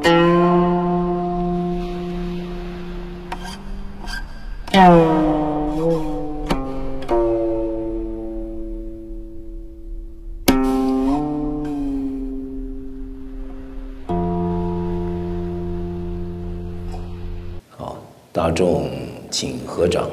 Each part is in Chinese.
好，大众请合掌。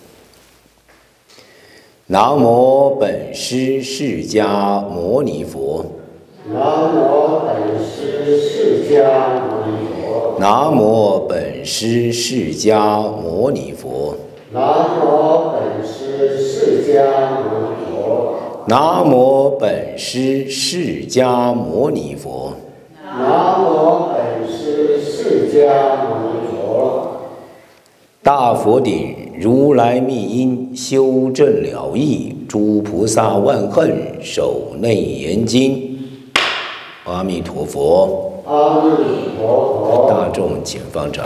南无本师释迦牟尼佛。 南无本师释迦牟尼佛。 南无本师释迦牟尼佛。 南无本师释迦牟尼佛。 南无本师释迦牟尼佛。 南无本师释迦牟尼佛。 大佛顶如来密因修正了义，诸菩萨万恨守内严经。阿弥陀佛。 阿弥陀佛。 大众请方丈。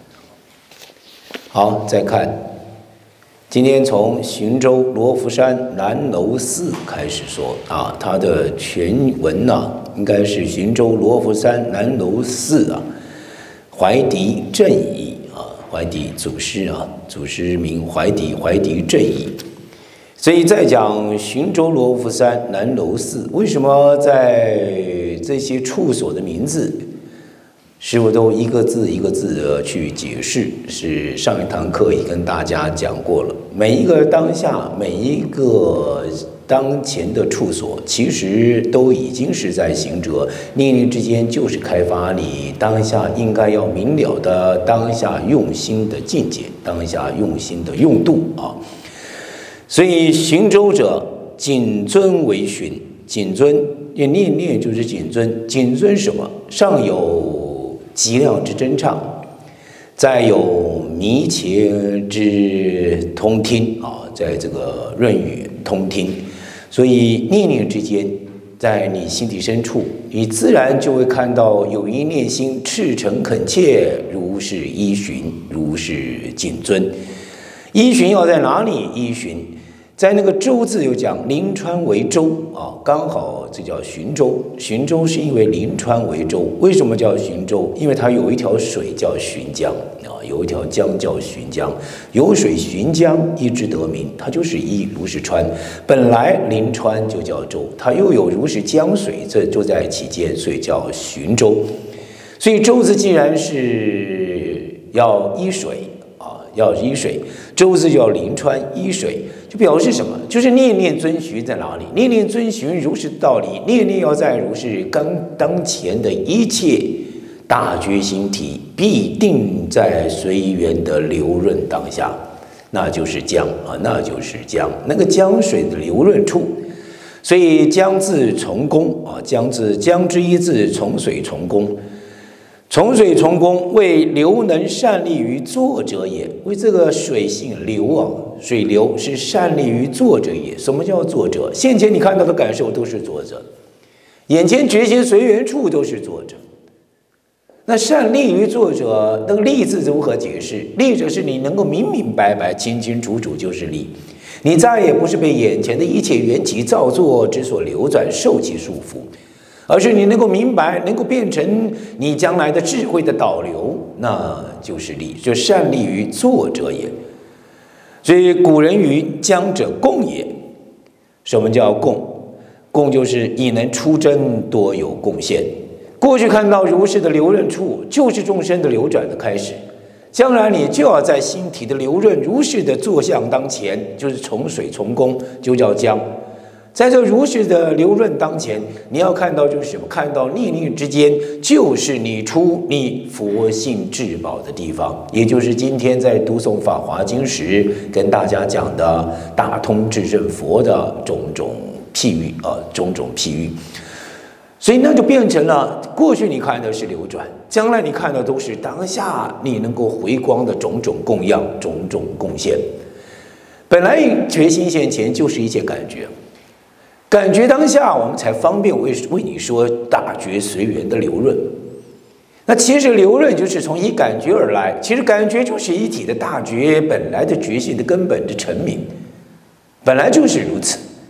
好，再看，今天从寻州罗浮山南楼寺开始说啊，它的全文呢，应该是寻州罗浮山南楼寺啊，怀迪正义啊，怀迪祖师啊，祖师名怀迪，怀迪正义。所以在讲寻州罗浮山南楼寺，为什么在这些处所的名字，师父都一个字一个字的去解释？是上一堂课也跟大家讲过了，每一个当下，每一个当前的处所，其实都已经是在行者念念之间，就是开发你当下应该要明了的当下用心的境界，当下用心的用度啊。所以寻州者，谨遵为寻，谨遵，念念就是谨遵，谨遵什么？上有极量之真唱，再有弥切之通听啊，在这个论语通听，所以念念之间，在你心底深处，你自然就会看到有一念心赤诚恳切，如是依循，如是谨遵。依循要在哪里依循？在那个州字有讲临川为州啊，刚好这叫寻州。寻州是因为临川为州，为什么叫寻州？因为它有一条水叫寻江啊，有一条江叫寻江，有水寻江，一之得名，它就是一如是川。本来临川就叫州，它又有如是江水，这就在其间，所以叫寻州。所以州字既然是要依水啊，要依水，州字就要临川依水。就表示什么？就是念念遵循在哪里？念念遵循如是道理，念念要在如是当前的一切大觉心体，必定在随缘的流润当下，那就是江啊，那就是江，那个江水的流润处。所以江字从功啊，江之一字从水从功。从水从功，为流能善利于作者也。为这个水性流啊，水流是善利于作者也。什么叫作者？现前你看到的感受都是作者，眼前觉心随缘处都是作者。那善利于作者，那个利字如何解释？利者是你能够明明白白、清清楚楚就是利，你再也不是被眼前的一切缘起造作之所流转，受其束缚。而是你能够明白，能够变成你将来的智慧的导流，那就是利，就善利于作者也。所以古人云：“江者共也。”什么叫共？共就是你能出真，多有贡献。过去看到如是的流润处，就是众生的流转的开始。将来你就要在心体的流润如是的坐相当前，就是从水从功，就叫江。在这如是的流润当前，你要看到就是什么？看到念念之间，就是你出你佛性至宝的地方，也就是今天在读诵《法华经》时跟大家讲的大通智胜佛的种种譬喻啊，种种譬喻。所以那就变成了，过去你看的是流转，将来你看的都是当下你能够回光的种种供养、种种贡献。本来觉心现前就是一切感觉。感觉当下，我们才方便为你说大觉随缘的流润。那其实流润就是从一感觉而来，其实感觉就是一体的大觉本来的觉性的根本的成名，本来就是如此。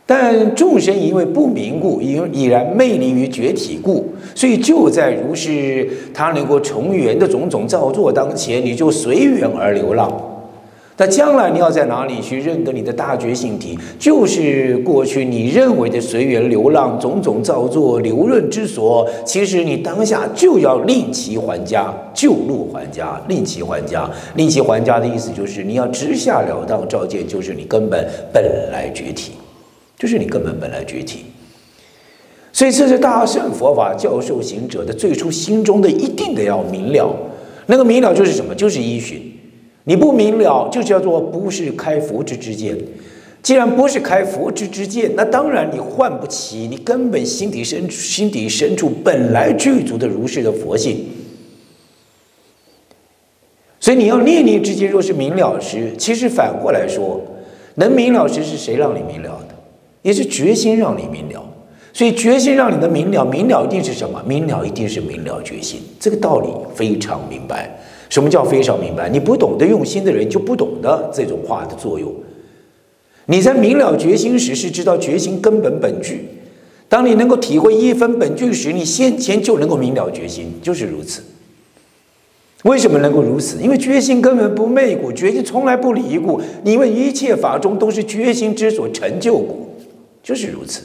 但众生因为不明故，已然昧离于觉体故，所以就在如是他能够重缘的种种造作当前，你就随缘而流浪。那将来你要在哪里去认得你的大觉性体？就是过去你认为的随缘流浪、种种造作流润之所，其实你当下就要令其还家，救路还家，令其还家。令其还家的意思就是你要直下了当照见，就是你根本本来觉体，就是你根本本来觉体。所以这是大乘佛法教授行者的最初心中的一定的要明了。那个明了就是什么？就是依循。你不明了，就叫做不是开佛之知见。既然不是开佛之知见，那当然你唤不起你根本心底深处本来具足的如是的佛性。所以你要念念之间若是明了时，其实反过来说，能明了时是谁让你明了的？也是决心让你明了。所以决心让你的明了，明了一定是什么？明了一定是明了决心。这个道理非常明白。什么叫非常明白？你不懂得用心的人就不懂得这种话的作用。你在明了决心时，是知道决心根本本具。当你能够体会一分本具时，你先前就能够明了决心，就是如此。为什么能够如此？因为决心根本不昧故，决心从来不离故。因为一切法中都是决心之所成就故，就是如此。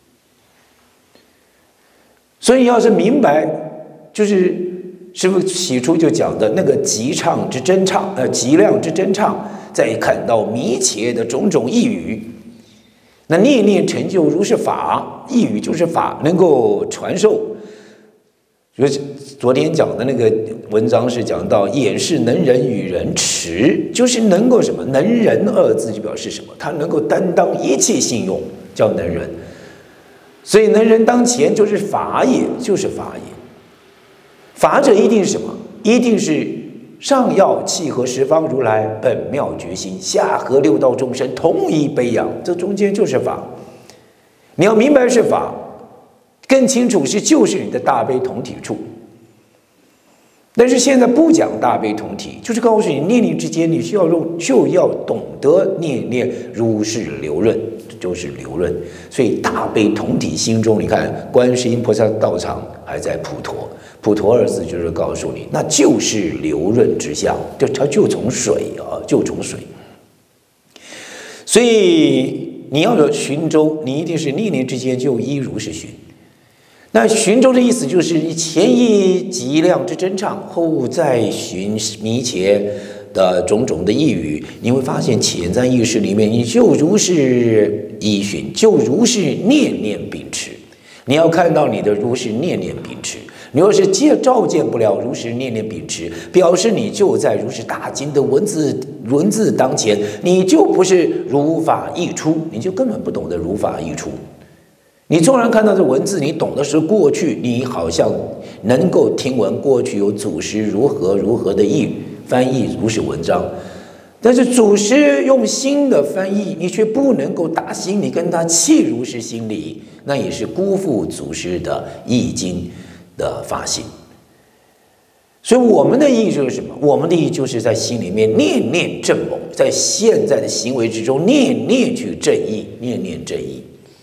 所以要是明白，就是师父起初就讲的那个极畅之真畅，极量之真畅，再看到密切的种种义语，那念念成就如是法，义语就是法，能够传授。就是昨天讲的那个文章是讲到眼是能人与人持，就是能够什么？能人二字就表示什么？他能够担当一切信用，叫能人。所以能人当前就是法也，就是法也。法者一定是什么？一定是上要契合十方如来本妙决心，下合六道众生同一悲仰，这中间就是法。你要明白是法，更清楚是就是你的大悲同体处。但是现在不讲大悲同体，就是告诉你念念之间，你就要懂得念念如是流润，就是流润。所以大悲同体心中，你看观世音菩萨道场还在普陀。普陀二字就是告诉你，那就是流润之相，它就从水啊，就从水。所以你要有寻舟，你一定是念念之间就依如是寻。那寻舟的意思就是你前依极量之真畅，后再寻密切的种种的义语，你会发现潜在意识里面，你就如是依循，就如是念念秉持。你要看到你的如是念念秉持。你要是照见不了如是念念秉持，表示你就在如是大经的文字当前，你就不是如法溢出，你就根本不懂得如法溢出。你纵然看到这文字，你懂的是过去，你好像能够听闻过去有祖师如何的翻译如是文章，但是祖师用心的翻译，你却不能够打心里跟他契如是心理，那也是辜负祖师的译经的发心。所以我们的意义就是什么？我们的意义就是在心里面念念正谋，在现在的行为之中念念去正义，念念正义。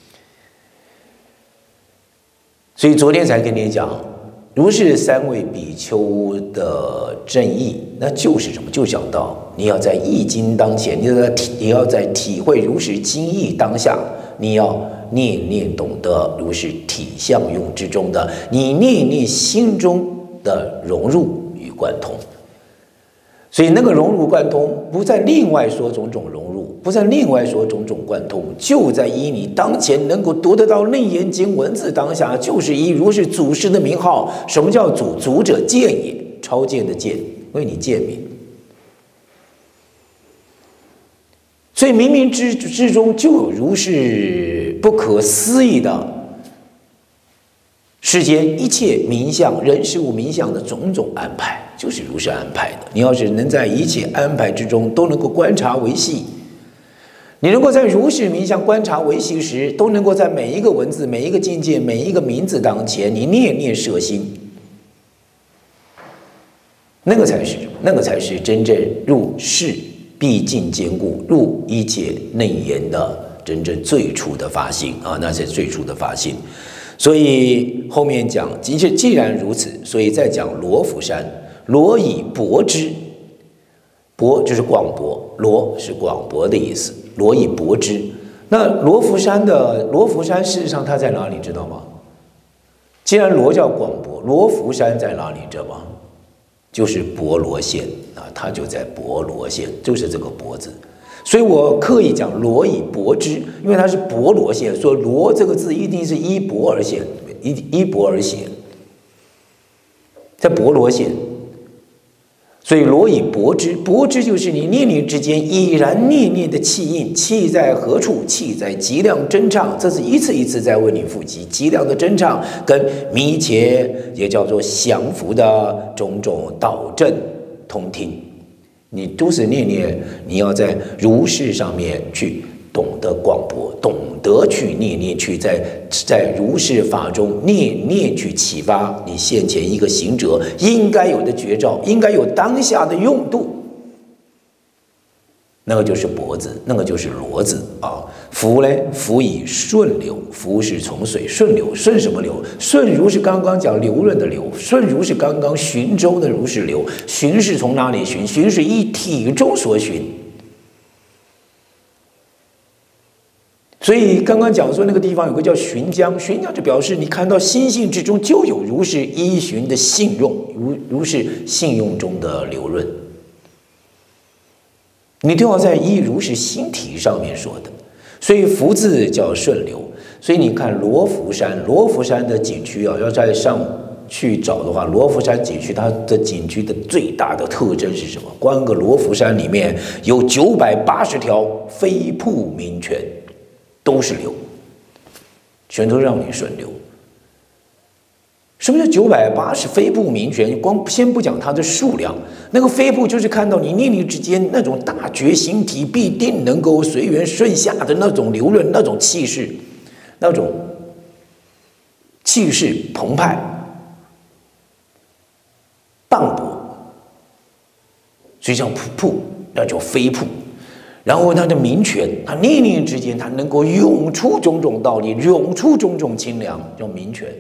所以昨天才跟你讲，如是三位比丘的正义，那就是什么？就讲到你要在易经当前，你要在体会如是经义当下，你要念念懂得如是体相用之中的，你念念心中的融入与贯通。所以那个融入贯通，不再另外说种种融入，不再另外说种种贯通，就在依你当前能够读得到楞严经文字当下，就是依如是祖师的名号。什么叫祖？祖者见也，超见的见，为你见明。所以冥冥之中就有如是不可思议的世间一切名相、人事物名相的种种安排，就是如是安排的。你要是能在一切安排之中都能够观察维系，你能够在如是名相观察维系时，都能够在每一个文字、每一个境界、每一个名字当前，你念念摄心，那个才是什么？那个才是真正入世毕竟坚固，入一切内严的真正最初的发心啊，那是最初的发心。所以后面讲，既然如此，所以再讲罗浮山，罗以博之，博就是广博，罗是广博的意思，罗以博之。那罗浮山事实上它在哪里知道吗？既然罗叫广博，罗浮山在哪里知道吗？就是博罗县啊，它就在博罗县，就是这个博字。所以我刻意讲罗以博之，因为它是博罗县，说罗这个字一定是依博而写，依博而写，在博罗县。所以罗以博之，博之就是你念念之间已然念念的气印，气在何处？气在极量真唱，这是一次一次在为你复习极量的真唱跟密切也叫做降伏的种种导正通听。你都是念念，你要在如是上面去懂得广博，懂得去念念去在如是法中念念去启发你现前一个行者应该有的绝招，应该有当下的用度。那个就是博字，那个就是罗字啊。浮呢，浮以顺流，浮是从水顺流，顺什么流？顺如是刚刚讲流润的流，顺如是刚刚循周的如是流，循是从哪里循？循是依体中所循。所以刚刚讲说那个地方有个叫循江，循江就表示你看到心性之中就有如是依循的信用，如是信用中的流润。你都要在依如是心体上面说的，所以浮字叫顺流。所以你看罗浮山的景区啊，要再上去找的话，罗浮山景区它的景区的最大的特征是什么？光个罗浮山里面有980条飞瀑名泉，都是流，全都让你顺流。什么叫980飞瀑名泉？光先不讲它的数量，那个飞瀑就是看到你念念之间那种大觉心体必定能够随缘顺下的那种流润，那种气势，那种气势澎湃、磅礴，所以叫瀑，那叫飞瀑。然后它的名泉，它念念之间，它能够涌出种种道理，涌出种种清凉，叫名泉。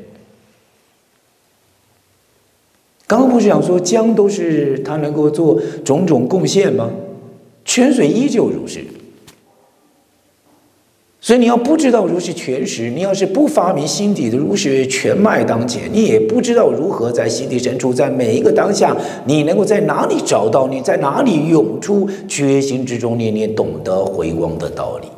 刚刚不是讲说江都是它能够做种种贡献吗？泉水依旧如是。所以你要不知道如是泉时，你要是不发明心底的如是泉脉当前，你也不知道如何在心底深处，在每一个当下，你能够在哪里找到，你在哪里涌出觉心之中念念懂得回光的道理，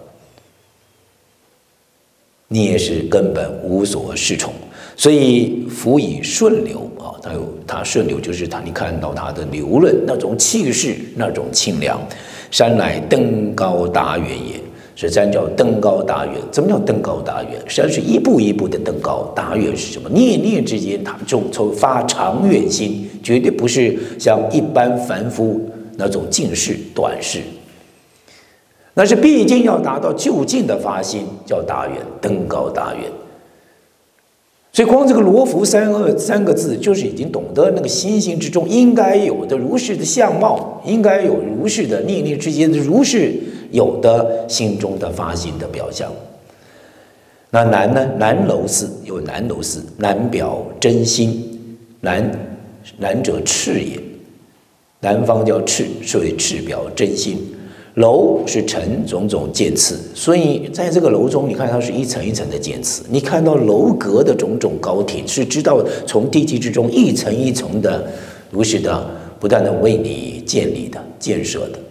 你也是根本无所适从。所以浮以顺流啊，它顺流就是你看到它的流润那种气势，那种清凉。山乃登高达远也，这山叫登高达远。怎么叫登高达远？山是一步一步的登高，达远是什么？念念之间，它就发长远心，绝对不是像一般凡夫那种近视、短视。那是毕竟要达到就近的发心，叫达远，登高达远。所以光这个罗浮三个字，就是已经懂得那个心性之中应该有的如是的相貌，应该有如是的念念之间的如是有的心中的发心的表象。那南呢？南楼寺有南楼寺，南表真心，南者赤也，南方叫赤，所以赤表真心。楼是成种种渐次，所以在这个楼中，你看它是一层一层的渐次。你看到楼阁的种种高挺，是知道从地基之中一层一层的如是的不断的为你建立的、建设的。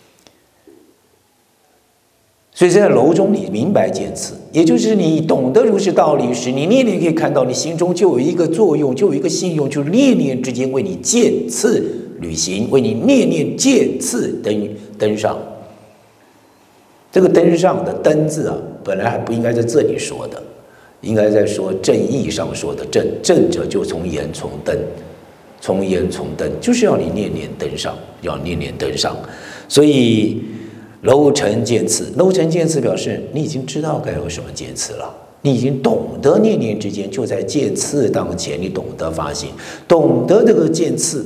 所以在楼中，你明白渐次，也就是你懂得如是道理时，你念念可以看到，你心中就有一个作用，就有一个信用，就是念念之间为你渐次履行，为你念念渐次登上。这个登上的登字啊，本来还不应该在这里说的，应该在说正义上说的正。正者就从言从登，从言从登，就是要你念念登上，要念念登上。所以楼成渐次，楼成渐次表示你已经知道该有什么渐次了，你已经懂得念念之间就在渐次当前，你懂得发心，懂得这个渐次。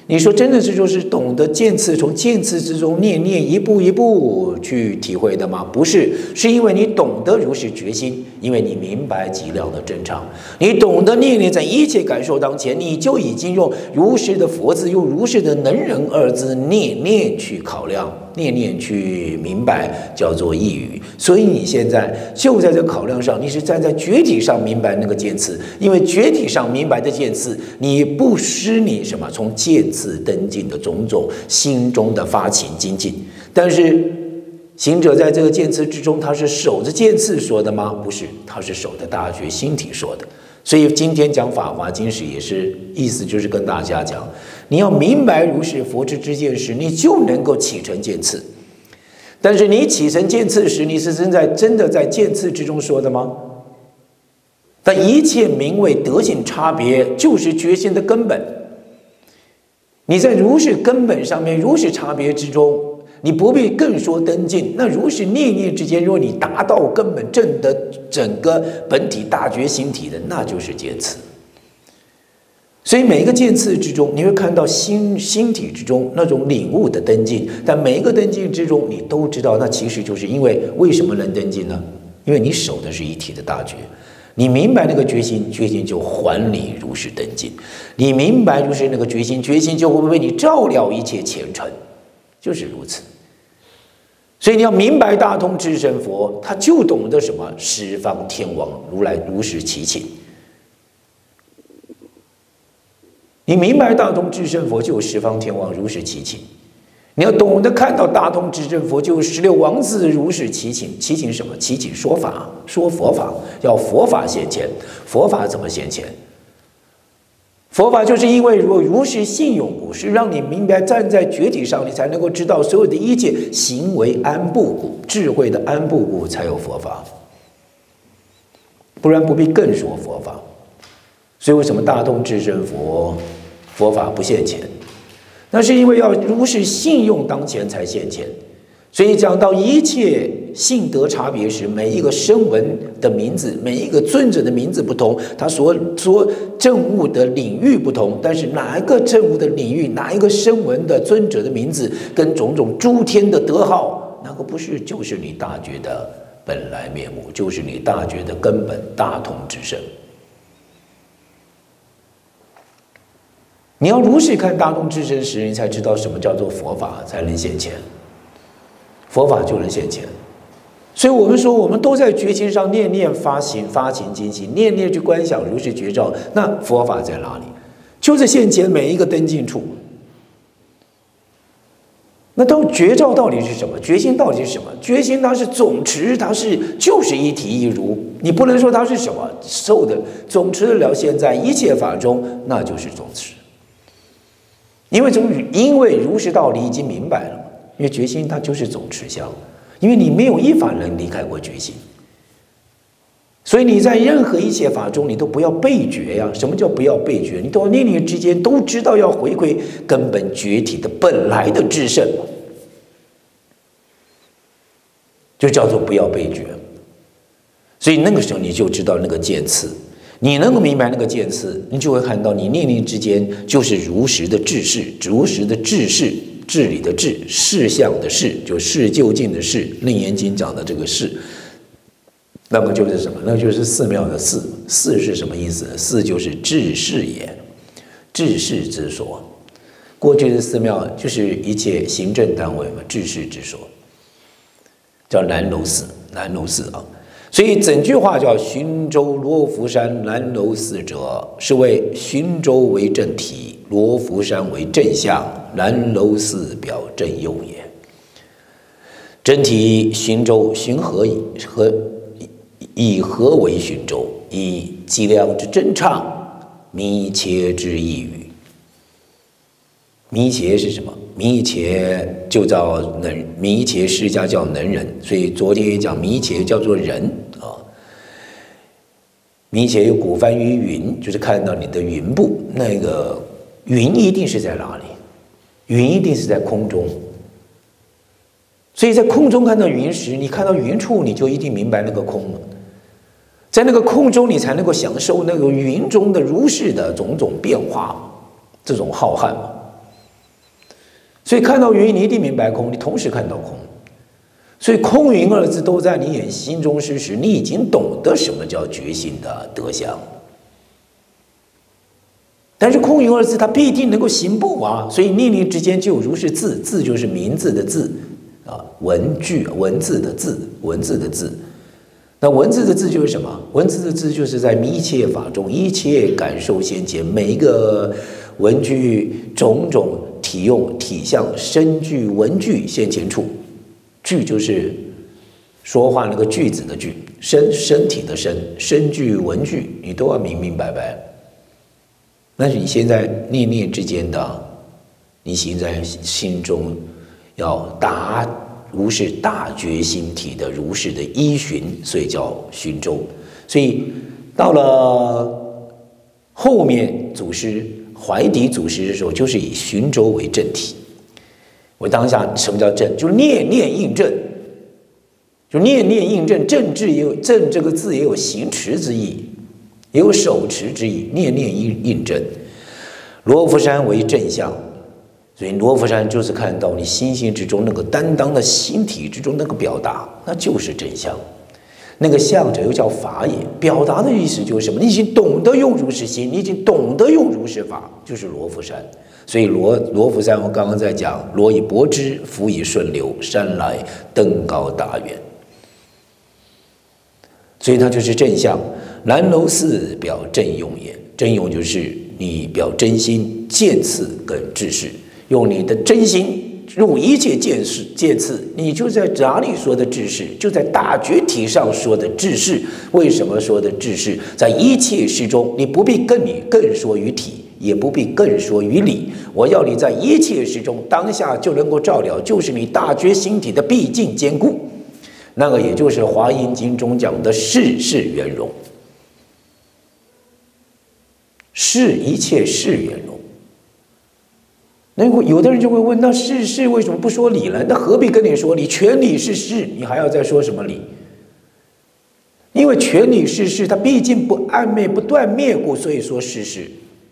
你说真的是就是懂得渐次，从渐次之中念念一步一步去体会的吗？不是，是因为你懂得如是决心，因为你明白极量的正常，你懂得念念在一切感受当前，你就已经用如是的佛字，用如是的能人二字念念去考量，念念去明白，叫做一语。所以你现在就在这考量上，你是站在觉体上明白那个渐次，因为觉体上明白的渐次，你不失你什么从渐次登进的种种心中的发情精进。但是行者在这个渐次之中，他是守着渐次说的吗？不是，他是守着大觉心体说的。所以今天讲法华经时也是意思就是跟大家讲，你要明白如是佛之之见时，你就能够启程渐次。但是你启程渐次时，你是真的在渐次之中说的吗？但一切名为德性差别，就是觉心的根本。你在如是根本上面，如是差别之中，你不必更说登进。那如是念念之间，若你达到根本正的整个本体大觉心体的，那就是渐次。所以每一个渐次之中，你会看到心体之中那种领悟的登进，但每一个登进之中，你都知道，那其实就是因为为什么能登进呢？因为你守的是一体的大觉，你明白那个决心，决心就还你如是登进；你明白如是那个决心，决心就会为你照料一切前尘，就是如此。所以你要明白大通智胜佛，他就懂得什么十方天王如来如是其情。你明白大通智胜佛，就有十方天王如是其情。你要懂得看到大通智胜佛，就有16王子如是其情。其情什么？其情说法，说佛法，要佛法现前。佛法怎么现前？佛法就是因为如是信用故，是让你明白站在觉体上，你才能够知道所有的一切行为安布故，智慧的安布故才有佛法，不然不必更说佛法。所以为什么大通智胜佛佛法不现前？那是因为要如是信用当前才现前。所以讲到一切性德差别时，每一个声闻的名字，每一个尊者的名字不同，他所证悟的领域不同，但是哪一个证悟的领域，哪一个声闻的尊者的名字，跟种种诸天的德号，那个不是就是你大觉的本来面目，就是你大觉的根本大通之身。你要如是看大通之身时，你才知道什么叫做佛法，才能现前。佛法就能现前。所以我们说，我们都在觉心上念念发行精行，念念去观想如是觉照。那佛法在哪里？就是现前每一个登进处。那到觉照到底是什么？觉心到底是什么？觉心它是总持，它就是一体一如。你不能说它是什么受的总持得了现在一切法中，那就是总持。因为如是道理已经明白了嘛。因为觉心它就是总持相，因为你没有一法能离开过觉心，所以你在任何一切法中，你都不要背觉呀。什么叫不要背觉？你到念念之间都知道要回归根本觉体的本来的至圣，就叫做不要背觉。所以那个时候你就知道那个渐次，你能够明白那个渐次，你就会看到你念念之间就是如实的治世，如实的治世。治理的治，事相的事，就事究竟的事。楞严经讲的这个事，那么就是什么？那就是寺庙的寺。寺是什么意思？寺就是治世也，治世之所。过去的寺庙就是一切行政单位嘛，治世之所，叫南楼寺。南楼寺啊，所以整句话叫寻州罗浮山南楼寺者，是为寻州为正体，罗浮山为正相，南楼寺表正用也。真体寻州，寻何以何为寻州？以计量之真畅，弥切之意语。弥切是什么？弥切就叫能，弥切释迦叫能人，所以昨天也讲弥切叫做人啊。弥切有古翻于云，就是看到你的云部，那个云一定是在哪里？云一定是在空中。所以在空中看到云时，你看到云处，你就一定明白那个空了。在那个空中，你才能够享受那个云中的如是的种种变化，这种浩瀚嘛。 所以看到云，你一定明白空，你同时看到空。所以空云二字都在你眼心中时，你已经懂得什么叫觉心的德相。但是空云二字它必定能够行不啊，所以念念之间就有如是字，字就是名字的字啊，文字的字，文字的字。那文字的字就是什么？文字的字就是在一切法中，一切感受现前，每一个文句种种体用体相身句文句现前处，句就是说话那个句子的句，身体的身句文句，你都要明明白白。那是你现在念念之间的，你行在心中要达如是大觉心体的如是的依循，所以叫循周。所以到了后面祖师怀底祖师的时候，就是以循周为正体。我当下什么叫正？就念念印证，就念念印证。正字也有正这个字也有行持之意，也有手持之意。念念印证，罗浮山为正相。所以罗浮山就是看到你心性之中那个担当的心体之中那个表达，那就是真相。那个相者又叫法也，表达的意思就是什么？你已经懂得用如是心，你已经懂得用如是法，就是罗浮山。所以罗浮山，我刚刚在讲，罗以博之，浮以顺流，山来登高大远。所以它就是正相。南楼寺表正用也，正用就是你表真心、见次跟智识。用你的真心入一切见次，你就在哪里说的智识？就在大觉体上说的智识。为什么说的智识？在一切事中，你不必更说于体，也不必更说于理。我要你在一切事中，当下就能够照了，就是你大觉心体的毕竟坚固。那个也就是《华严经》中讲的事事圆融，是一切事圆融。那有的人就会问，那事为什么不说理呢？那何必跟你说理？全理是事，你还要再说什么理？因为全理是事，它毕竟不暧昧不断灭故，所以说事。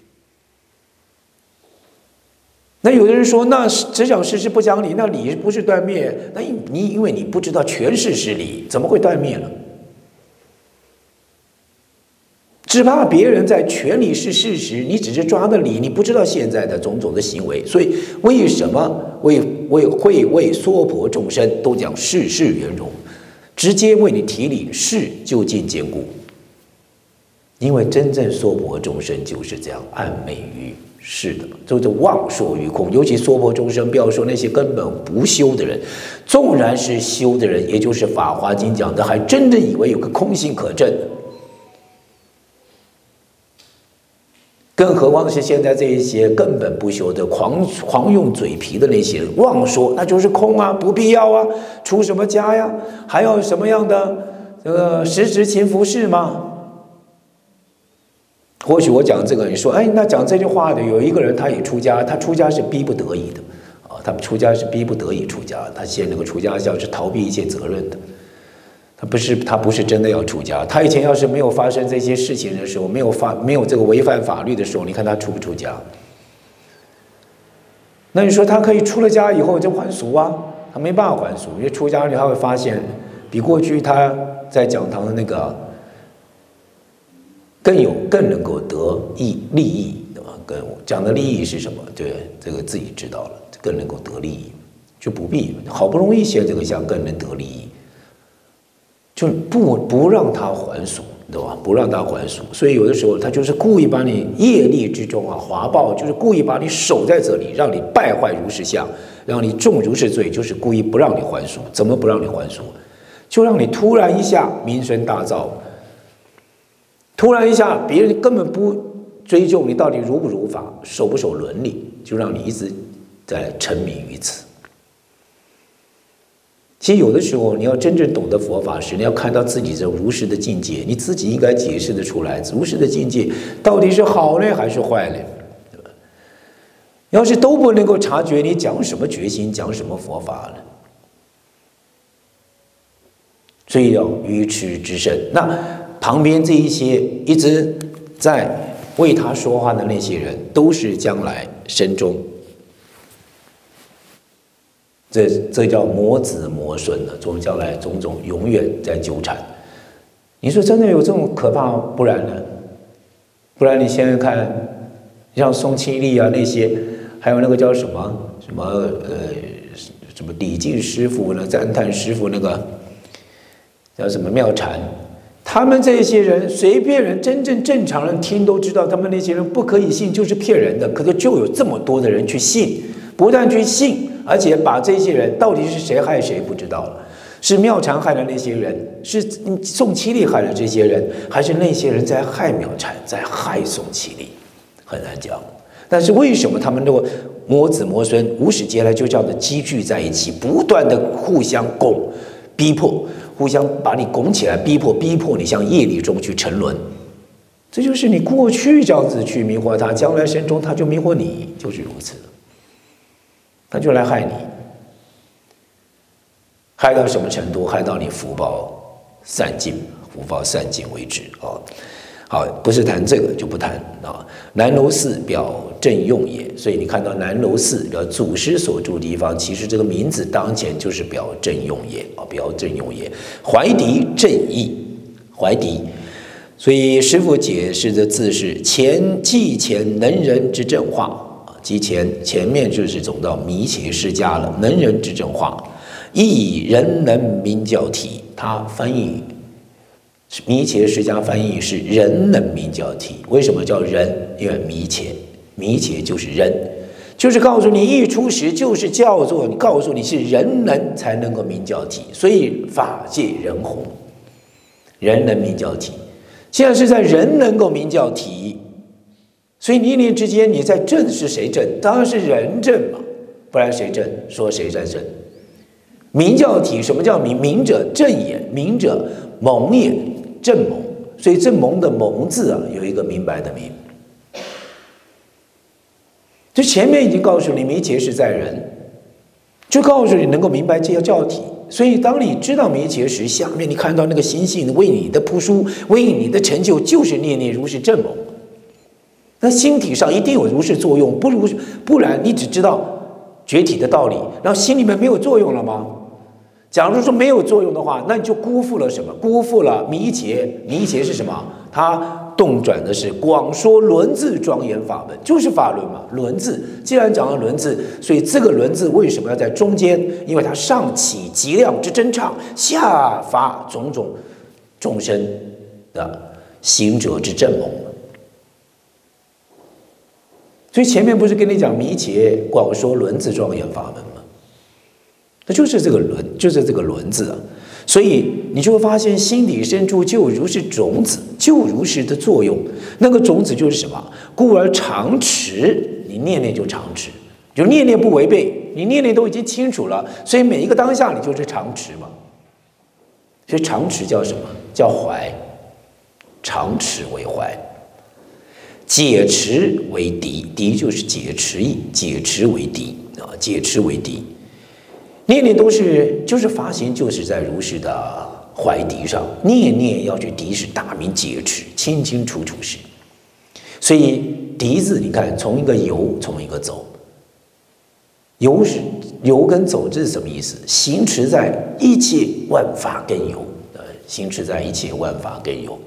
那有的人说，那只讲事不讲理，那理不是断灭？那因为你不知道全是理，怎么会断灭了？只怕别人在全理是事实，你只是抓的理，你不知道现在的种种的行为。所以为什么会为娑婆众生都讲事事圆融，直接为你提理事究竟坚固？因为真正娑婆众生就是这样暗昧于事的，就是妄说于空。尤其娑婆众生，不要说那些根本不修的人，纵然是修的人，也就是《法华经》讲的，还真的以为有个空性可证的。更何况是现在这一些根本不修的狂用嘴皮的那些人，妄说那就是空啊，不必要啊，出什么家呀？还要什么样的实质勤拂拭吗？或许我讲这个，你说，哎，那讲这句话的有一个人，他也出家，他出家是逼不得已的啊，他出家是逼不得已出家，他现那个出家相是逃避一切责任的。他不是真的要出家，他以前要是没有发生这些事情的时候，没有这个违反法律的时候，你看他出不出家？那你说他可以出了家以后就还俗啊？他没办法还俗，因为出家他会发现，比过去他在讲堂的那个更能够得利益，对吧？讲的利益是什么？对，这个自己知道了，更能够得利益，就不必好不容易现这个相更能得利益。就不让他还俗，对吧？不让他还俗，所以有的时候他就是故意把你业力之中华报，就是故意把你守在这里，让你败坏如是相，让你中如是罪，就是故意不让你还俗。怎么不让你还俗？就让你突然一下名声大噪，突然一下别人根本不追究你到底如不如法，守不守伦理，就让你一直在沉迷于此。其实有的时候，你要真正懂得佛法时，你要看到自己这如实的境界，你自己应该解释得出来，如实的境界到底是好呢还是坏呢？对吧？要是都不能够察觉，你讲什么决心，讲什么佛法呢？所以要愚痴之甚。那旁边这一些一直在为他说话的那些人，都是将来身中这叫魔子魔孙的，从将来种种永远在纠缠。你说真的有这种可怕吗？不然呢？不然你现在看，像宋庆历啊那些，还有那个叫什么李靖师傅呢、赞叹师傅那个叫什么妙禅，他们这些人随便人真正正常人听都知道，他们那些人不可以信，就是骗人的。可是就有这么多的人去信，不但去信，而且把这些人到底是谁害谁不知道了。是妙禅害了那些人，是宋庆历害了这些人，还是那些人在害妙禅，在害宋庆历？很难讲。但是为什么他们都魔子魔孙无始劫来就这样的积聚在一起，不断的互相拱、逼迫，互相把你拱起来，逼迫你向业力中去沉沦。这就是你过去这样子去迷惑他，将来生中他就迷惑你，就是如此。他就来害你。害到什么程度？害到你福报散尽，福报散尽为止啊！好，不是谈这个就不谈啊。南楼寺表正用也，所以你看到南楼寺表祖师所住地方，其实这个名字当前就是表正用也啊，表正用也。怀迪正义，怀迪，所以师父解释的字是继前能人之正化啊，继前面就是走到弥伽释迦了，能人之正化。亦人能明教体，他翻译弥伽释迦翻译是人能明教体。为什么叫人？因为弥伽就是人，就是告诉你一出时就是叫做你告诉你是人能才能够明教体，所以法界人弘，人能明教体。现在是在人能够明教体，所以念念之间你在正是谁正？当然是人正嘛，不然谁正？说谁在正？明教体，什么叫明？明者正也，明者蒙也，正蒙。所以正蒙的蒙字啊，有一个明白的明。就前面已经告诉你，弥伽是在人，就告诉你能够明白这个教体。所以当你知道弥伽时，下面你看到那个心性为你的铺书，为你的成就，就是念念如是正蒙。那心体上一定有如是作用，不然你只知道觉体的道理，然后心里面没有作用了吗？假如说没有作用的话，那你就辜负了什么？辜负了弥伽。弥伽是什么？它动转的是广说轮字庄严法门，就是法轮嘛。轮字，既然讲到轮字，所以这个轮字为什么要在中间？因为它上起极量之真唱，下发种种众生的行者之正蒙。所以前面不是跟你讲弥伽广说轮字庄严法门吗？那就是这个轮，就是这个轮字啊。所以你就会发现，心底深处就如是种子，就如是的作用。那个种子就是什么？故而常持，你念念就常持，就念念不违背，你念念都已经清楚了，所以每一个当下你就是常持嘛。所以常持叫什么？叫怀，常持为怀。解持为敌，敌就是解持意，解持为敌啊，解持为敌。念念都是就是发行，就是在如是的怀敌上，念念要去敌是大明解持，清清楚楚是。所以敌字，你看从一个游，从一个走，游是游跟走，这是什么意思？行持在一切万法根由，行持在一切万法根由。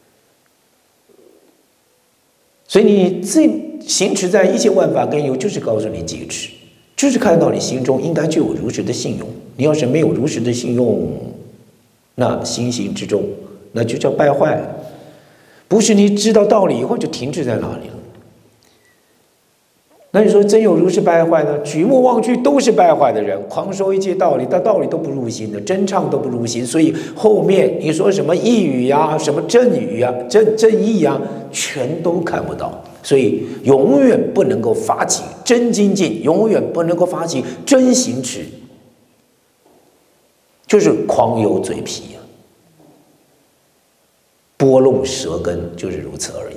所以你这行持在一切万法根由，就是告诉你解持，就是看到你心中应该就有如实的信用。你要是没有如实的信用，那心行之中，那就叫败坏。不是你知道道理以后就停滞在哪里了。那你说真有如是败坏呢？举目望去都是败坏的人，狂说一切道理，但道理都不入心的，真唱都不入心。所以后面你说什么义语呀、什么正语呀、正义呀，全都看不到。所以永远不能够发起真精进，永远不能够发起真行持，就是狂有嘴皮呀、拨弄舌根，就是如此而已。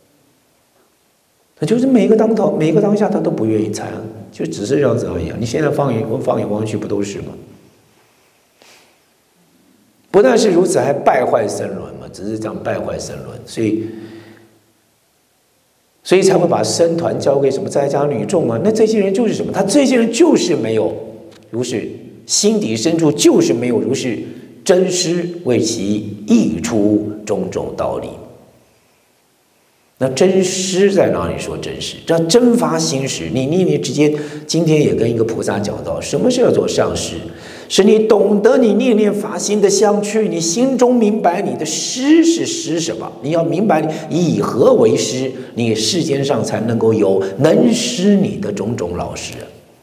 那就是每个当下他都不愿意参，就只是这样子而已啊！你现在放眼望去，不都是吗？不但是如此，还败坏僧伦嘛，只是这样败坏僧伦，所以才会把僧团交给什么在家女众啊。那这些人就是什么？他这些人就是没有如是心底深处就是没有如是真师为其译出种种道理。那真师在哪里说真师？这真发心时，你念念之间，今天也跟一个菩萨讲到，什么是叫做上师？是你懂得你念念发心的相去，你心中明白你的师是师什么？你要明白以何为师，你世间上才能够有能师你的种种老师。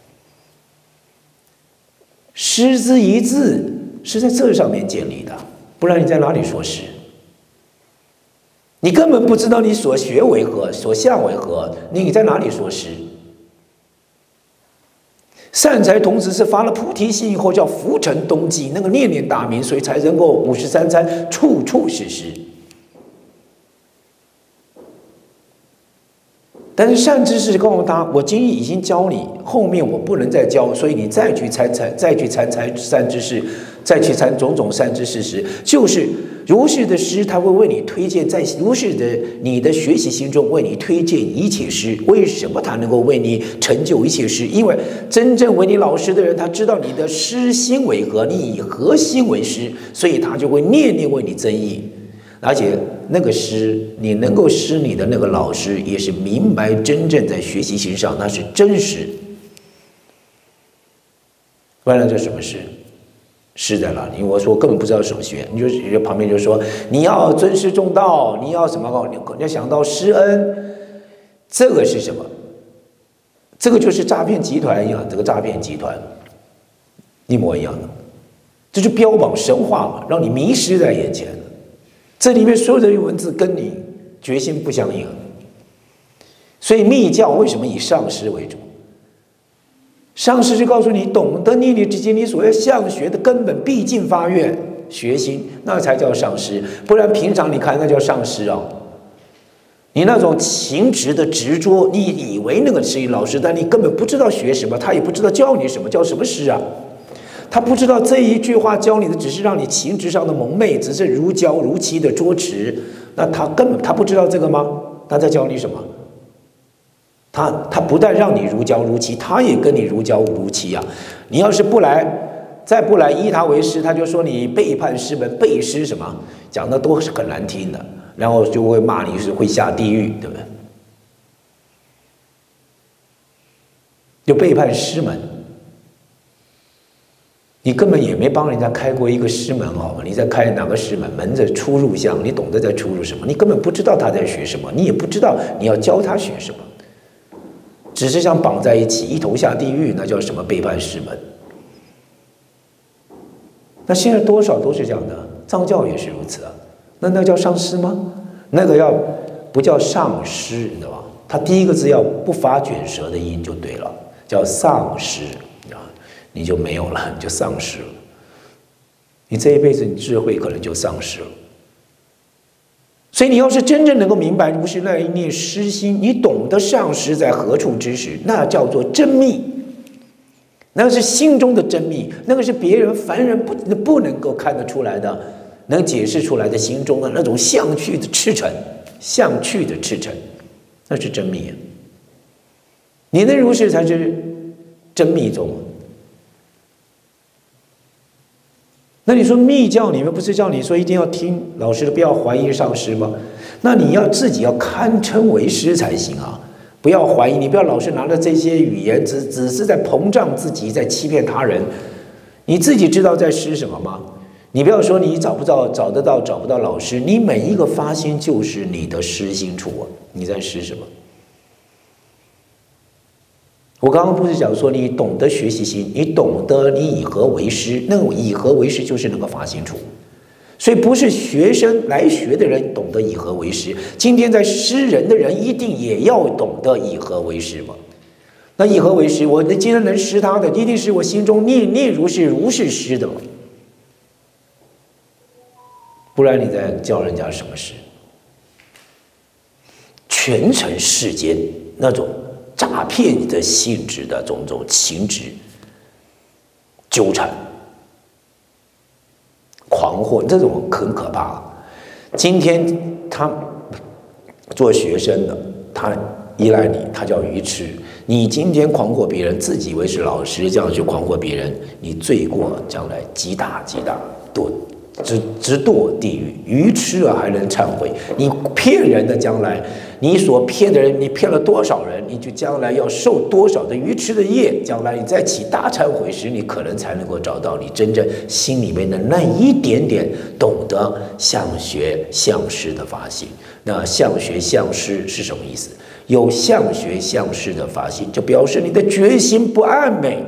师之一字是在这上面建立的，不然你在哪里说师？你根本不知道你所学为何，所向为何，你在哪里说师？善财童子是发了菩提心以后，叫浮沉东际，那个念念大名，所以才能够53参处处是师。但是善知识告诉他，我今日已经教你，后面我不能再教，所以你再去参善知识，再去参种种善知识时，就是如是的师，他会为你推荐，在如是的你的学习心中为你推荐一切师。为什么他能够为你成就一切师？因为真正为你老师的人，他知道你的师心为何，你以何心为师，所以他就会念念为你增益。而且那个师，你能够师你的那个老师，也是明白真正在学习心上，那是真师。不然这什么师？师在哪里？因为我说我根本不知道什么学，你就旁边就说你要尊师重道，你要什么？你要想到施恩，这个是什么？这个就是诈骗集团一样，这个诈骗集团一模一样的，这就标榜神话嘛，让你迷失在眼前。这里面所有的文字跟你决心不相应，所以密教为什么以上师为主？上师就告诉你，懂得念念之间你所要向学的根本，毕竟发愿学心，那才叫上师。不然平常你看那叫上师啊，你那种情执的执着，你以为那个是老师，但你根本不知道学什么，他也不知道教你什么，叫什么师啊？他不知道这一句话教你的只是让你情执上的蒙昧，只是如胶如漆的捉持。那他不知道这个吗？他在教你什么？他不但让你如胶如漆，他也跟你如胶如漆啊！你要是再不来依他为师，他就说你背叛师门，背师什么，讲的都是很难听的，然后就会骂你是会下地狱，对不对？就背叛师门。你根本也没帮人家开过一个师门，好吗？你在开哪个师门？门的出入相，你懂得在出入什么？你根本不知道他在学什么，你也不知道你要教他学什么，只是想绑在一起，一头下地狱，那叫什么背叛师门？那现在多少都是这样的，藏教也是如此啊。那叫上师吗？那个不叫上师，你知道吧？他第一个字要不发卷舌的音就对了，叫丧失。你就没有了，你就丧失了。你这一辈子你智慧可能就丧失了。所以你要是真正能够明白如是那一念师心，你懂得上师在何处之时，那叫做真密，那是心中的真密，那个是别人凡人不能够看得出来的，能解释出来的心中的那种相去的赤诚，相去的赤诚，那是真密。你的如是才是真密宗。那你说密教里面不是叫你说一定要听老师的，不要怀疑上师吗？那你要自己要堪称为师才行啊！不要怀疑，你不要老是拿着这些语言只是在膨胀自己，在欺骗他人。你自己知道在师什么吗？你不要说你找不到老师，你每一个发心就是你的师心处啊！你在师什么？我刚刚不是讲说你懂得学习心，你懂得你以何为师，那个以何为师就是那个发心处，所以不是学生来学的人懂得以何为师，今天在师人的人一定也要懂得以何为师嘛。那以何为师？我今天能师他的，一定是我心中念念如是师的，不然你在教人家什么师？全城世间那种诈骗的性质的种种情执纠缠狂惑，这种很可怕。今天他做学生的，他依赖你，他叫愚痴。你今天诳惑别人，自己以为是老师，这样去诳惑别人，你罪过将来极大极大，直堕地狱。愚痴啊，还能忏悔？你骗人的，将来你所骗的人，你骗了多少人，你就将来要受多少的愚痴的业。将来你再起大忏悔时，你可能才能够找到你真正心里面的那一点点懂得相学相师的发心。那相学相师是什么意思？有相学相师的发心，就表示你的决心不暧昧。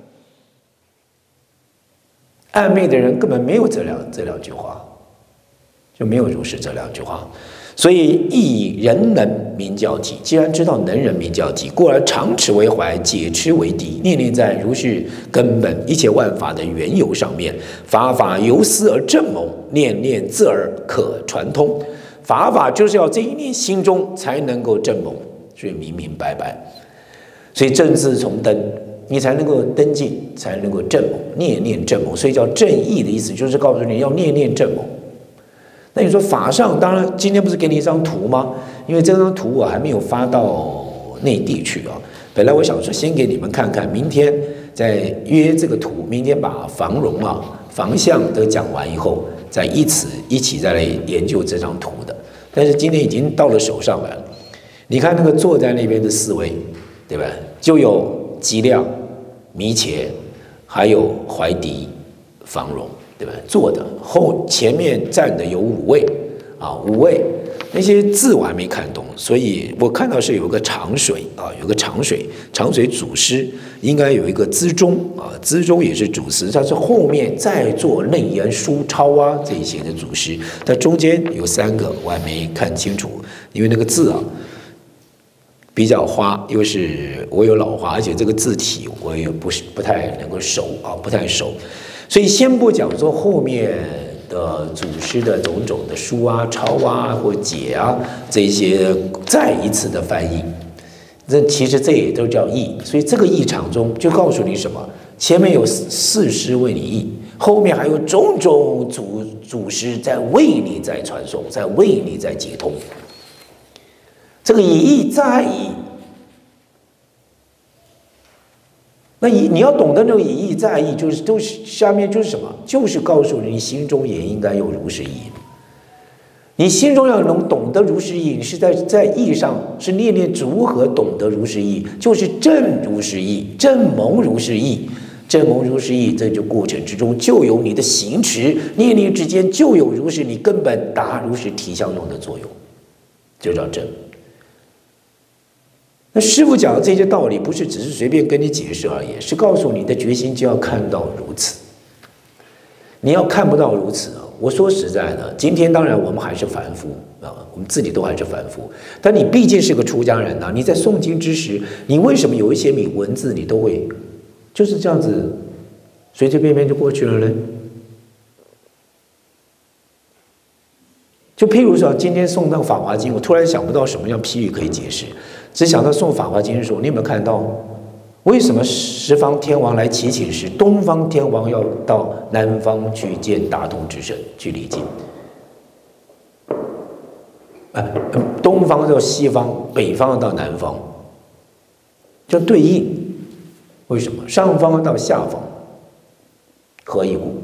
暧昧的人根本没有这两句话，就没有如是这两句话。所以亦人能名教体，既然知道能人名教体，故而常持为怀，解持为谛，念念在如是根本一切万法的缘由上面，法由思而正谋，念念自而可传通。法就是要这一念心中才能够正谋，所以明明白白。所以正字从登，你才能够登进，才能够正谋，念念正谋。所以叫正义的意思，就是告诉你要念念正谋。那你说法上，当然今天不是给你一张图吗？因为这张图我还没有发到内地去啊。本来我想说先给你们看看，明天再约这个图，明天把房容啊、房相都讲完以后，再一起再来研究这张图的。但是今天已经到了手上来了，你看那个坐在那边的四位，对吧？就有吉亮、弥伽，还有怀迪、房容。对吧？坐的前面站的有5位啊，5位，那些字我还没看懂，所以我看到是有个长水啊，有个长水祖师，应该有一个资中啊，资中也是祖师，他是后面再做内言、书抄啊这些的祖师，它中间有3个我还没看清楚，因为那个字啊比较花，又是我有老花，而且这个字体我也不太能够熟啊，不太熟。所以先不讲说后面的祖师的种种的书啊、抄啊或解啊这些再一次的翻译，其实这也都叫译。所以这个译场中就告诉你什么？前面有4师为你译，后面还有种种祖师在为你在传颂，在为你在解通。这个以译再译。那你要懂得那个以义在义，就是下面就是什么？就是告诉你心中也应该有如是意。你心中要能懂得如是意，你是在义上是念念如何懂得如是意，就是正如是意，正蒙如是意，正蒙如是意，这就过程之中就有你的行持，念念之间就有如是你根本达如是体相用的作用，就叫正。那师父讲的这些道理，不是只是随便跟你解释而已，是告诉你的决心就要看到如此。你要看不到如此啊，我说实在的，今天当然我们还是凡夫啊，我们自己都还是凡夫。但你毕竟是个出家人呐，你在诵经之时，你为什么有一些文字你都会就是这样子随随便便就过去了呢？就譬如说，今天诵那个《法华经》，我突然想不到什么样譬喻可以解释。只想到诵《法华经》的时候，你有没有看到为什么十方天王来祈请时，东方天王要到南方去见大通智圣去礼敬？东方到西方，北方到南方，就对应。为什么？上方到下方，何以故？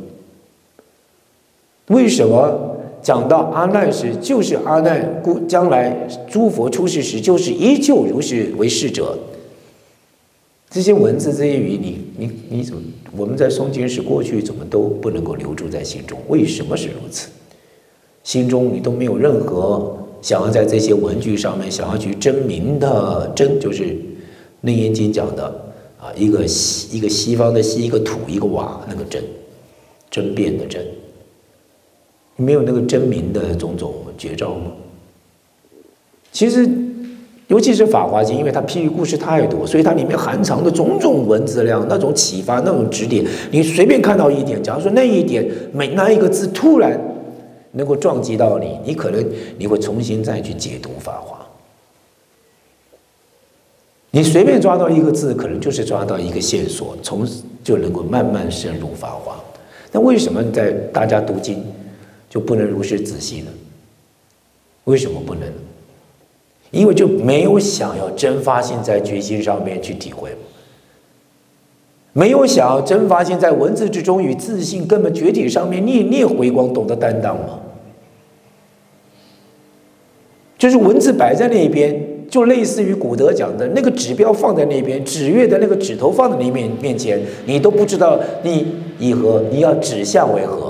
为什么？讲到阿难时，就是阿难将来诸佛出世时，就是依旧如是为逝者。这些文字、这些语，你怎么？我们在诵经时，过去怎么都不能够留住在心中？为什么是如此？心中你都没有任何想要在这些文句上面想要去争名的争，就是《楞严经》讲的啊，一个西方的西，一个土，一个瓦，那个争辩的争。没有那个真名的种种绝招吗？其实，尤其是《法华经》，因为它譬喻故事太多，所以它里面含藏的种种文字量、那种启发、那种指点，你随便看到一点，假如说那一点那一个字突然能够撞击到你，你会重新再去解读《法华》。你随便抓到一个字，可能就是抓到一个线索，就能够慢慢深入《法华》。那为什么在大家读经就不能如是仔细呢？为什么不能？ 因为就没有想要真发心在决心上面去体会，没有想要真发心在文字之中与自信根本觉体上面念念回光，懂得担当吗？就是文字摆在那边，就类似于古德讲的那个指标放在那边，指月的那个指头放在你面前，你都不知道你以何，你要指向为何，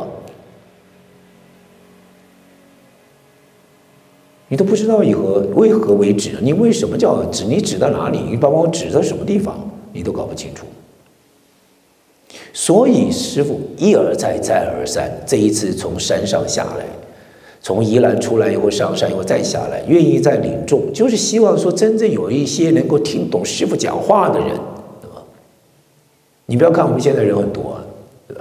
你都不知道以何为何为止，你为什么叫指？你指到哪里？你把我指到什么地方？你都搞不清楚。所以师父一而再再而三，这一次从山上下来。从宜兰出来以后，上山以后再下来，愿意再领众，就是希望说真正有一些能够听懂师父讲话的人，对吧？你不要看我们现在人很多，对吧？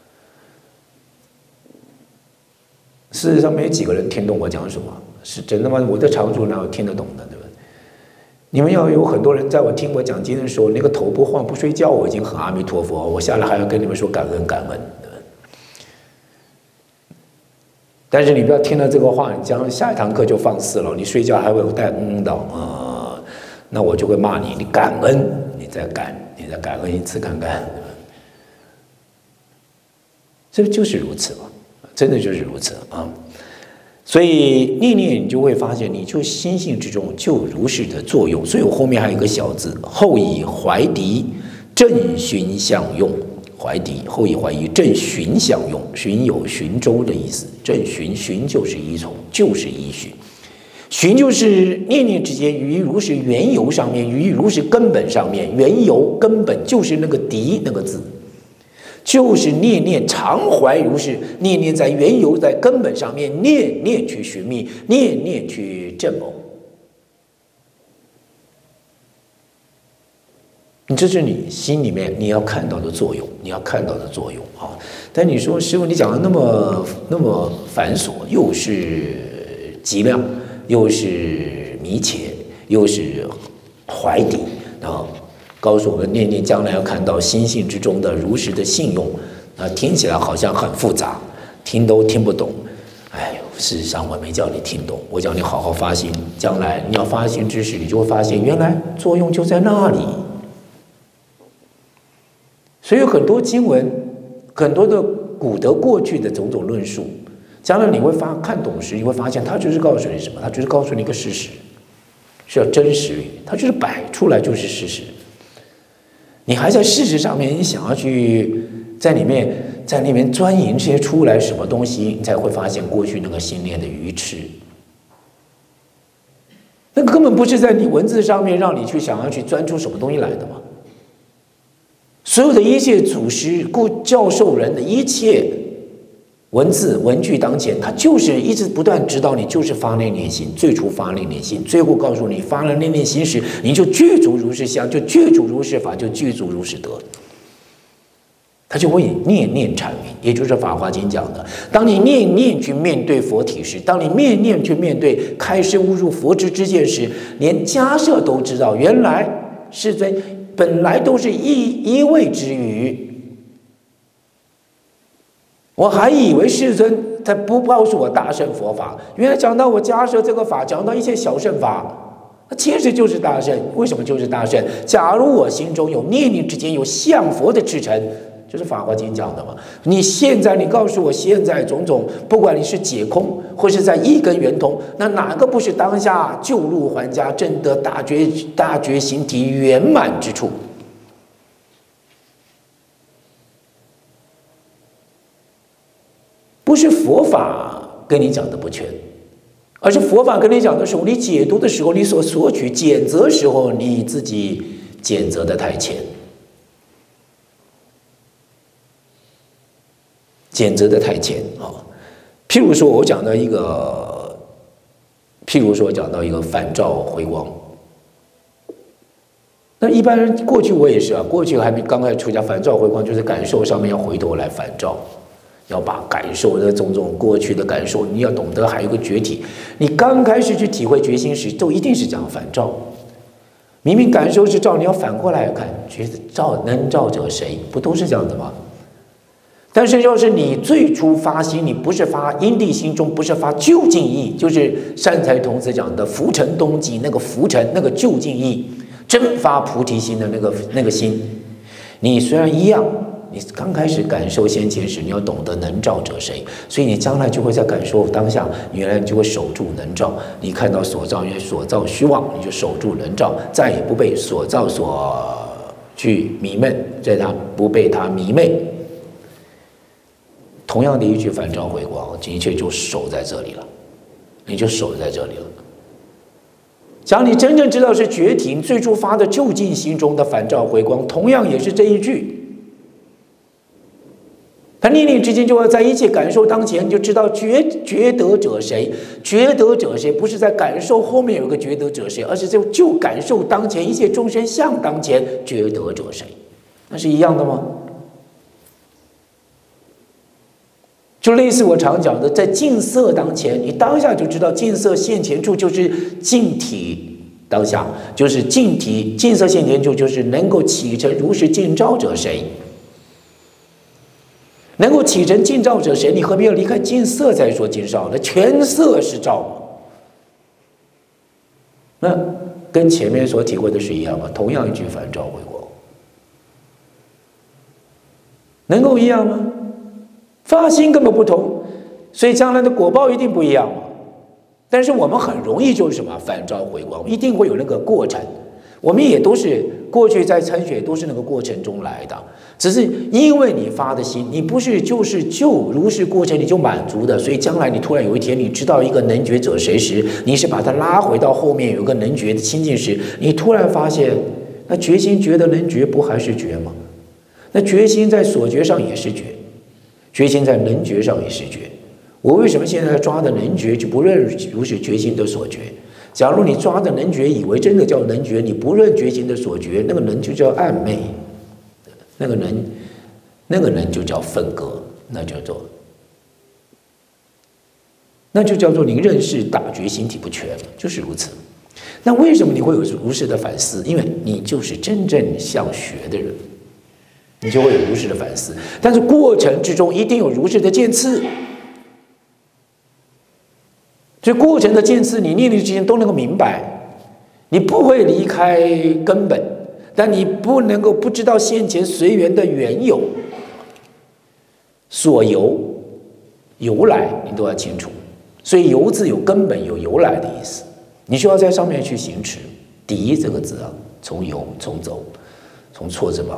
事实上没几个人听懂我讲什么，是真的吗？我的常住哪有听得懂的，对吧？你们要有很多人在我听我讲经的时候，那个头不晃不睡觉，我已经很阿弥陀佛，我下来还要跟你们说感恩感恩。但是你不要听了这个话，你将下一堂课就放肆了，你睡觉还会有带的那我就会骂你，你感恩，你再感恩一次看看，这就是如此嘛，真的就是如此啊。所以念念你就会发现，你就心性之中就如是的作用。所以我后面还有一个小字，后以怀敌正循相用。怀敌后以怀疑正循相用，循有循周的意思，正循就是依从，就是依循，循就是念念之间于如是缘由上面，于如是根本上面，缘由根本就是那个敌那个字，就是念念常怀如是，念念在缘由在根本上面，念念去寻觅，念念去证谋。这是你心里面你要看到的作用，你要看到的作用啊！但你说师父，你讲的那么繁琐，又是极量，又是迷切，又是怀敌啊！告诉我们念念将来要看到心性之中的如实的信用啊，听起来好像很复杂，听都听不懂。哎呦，事实上我没叫你听懂，我叫你好好发心，将来你要发心之时，你就会发现原来作用就在那里。所以有很多经文，很多的古德过去的种种论述，将来你会看懂时，你会发现它就是告诉你什么？它就是告诉你一个事实，是要真实于，它就是摆出来就是事实。你还在事实上面，你想要去在那边钻研这些出来什么东西，你才会发现过去那个心念的愚痴。那根本不是在你文字上面让你去想要去钻出什么东西来的嘛。所有的一切祖师、教授人的一切文字文句当前，他就是一直不断指导你，就是发念念心，最初发念念心，最后告诉你发了念念心时，你就具足如是相，就具足如是法，就具足如是德。他就会念念阐明，也就是《法华经》讲的：当你念念去面对佛体时，当你念念去面对开示悟入佛之见时，连迦叶都知道，原来世尊本来都是一味之语。我还以为世尊他不告诉我大乘佛法，原来讲到我迦叶这个法，讲到一些小乘法，其实就是大乘。为什么就是大乘？假如我心中有念念之间有向佛的赤诚，就是《法华经》讲的嘛。你现在你告诉我，现在种种，不管你是解空，或是在一根圆通，那哪个不是当下救入还家，证得大觉行体圆满之处？不是佛法跟你讲的不全，而是佛法跟你讲的时候，你解读的时候，你所索取检责时候，你自己检责的太浅，检责的太浅啊。譬如说我讲到一个反照回光，那一般人过去我也是啊，过去还没刚开始出家，反照回光就是感受上面要回头来反照。要把感受的种种过去的感受，你要懂得还有一个觉体。你刚开始去体会觉心时，都一定是讲反照。明明感受是照，你要反过来看，觉得照能照者谁？不都是这样的吗？ 但是要是你最初发心，你不是发因地心中，不是发究竟义，就是善财童子讲的浮沉东极那个浮沉那个究竟义，真发菩提心的那个心，你虽然一样。你刚开始感受先前时，你要懂得能照者谁，所以你将来就会在感受当下，原来你就会守住能照。你看到所造，因为所造虚妄，你就守住能照，再也不被所造所去迷昧，在它不被它迷昧。同样的一句反照回光，的确就守在这里了，你就守在这里了。假如你真正知道是觉停最初发的究竟心中的反照回光，同样也是这一句。他念念之间就要在一切感受当前，你就知道觉得者谁？觉得者谁？不是在感受后面有个觉得者谁，而是就感受当前一切众生相当前，觉得者谁？那是一样的吗？就类似我常讲的，在净色当前，你当下就知道净色现前处就是净体当下，就是净体净色现前处，就是能够启程如实尽照者谁？能够启程尽照者谁？你何必要离开净色再说尽照呢？全色是照嘛。那跟前面所体会的是一样吗？同样一句反照回光，能够一样吗？发心根本不同，所以将来的果报一定不一样嘛。但是我们很容易就是什么反照回光，一定会有那个过程。我们也都是过去在参学都是那个过程中来的，只是因为你发的心，你不是就如是过程你就满足的，所以将来你突然有一天你知道一个能觉者谁时，你是把它拉回到后面有个能觉的清净时，你突然发现，那觉心觉得能觉不还是觉吗？那觉心在所觉上也是觉，觉心在能觉上也是觉。我为什么现在抓的能觉就不认如是觉心的所觉？假如你抓的能觉以为真的叫能觉，你不认觉心的所觉，那个能就叫暧昧，那个能就叫分割，那就叫做你认识大觉心体不全，就是如此。那为什么你会有如是的反思？因为你就是真正想学的人，你就会有如是的反思。但是过程之中一定有如是的渐次。所以过程的渐次，你念念之间都能够明白，你不会离开根本，但你不能够不知道先前随缘的缘由、所由、由来，你都要清楚。所以由字有根本、有由来的意思，你需要在上面去行持。敌这个字啊，从由、从走、从错字旁。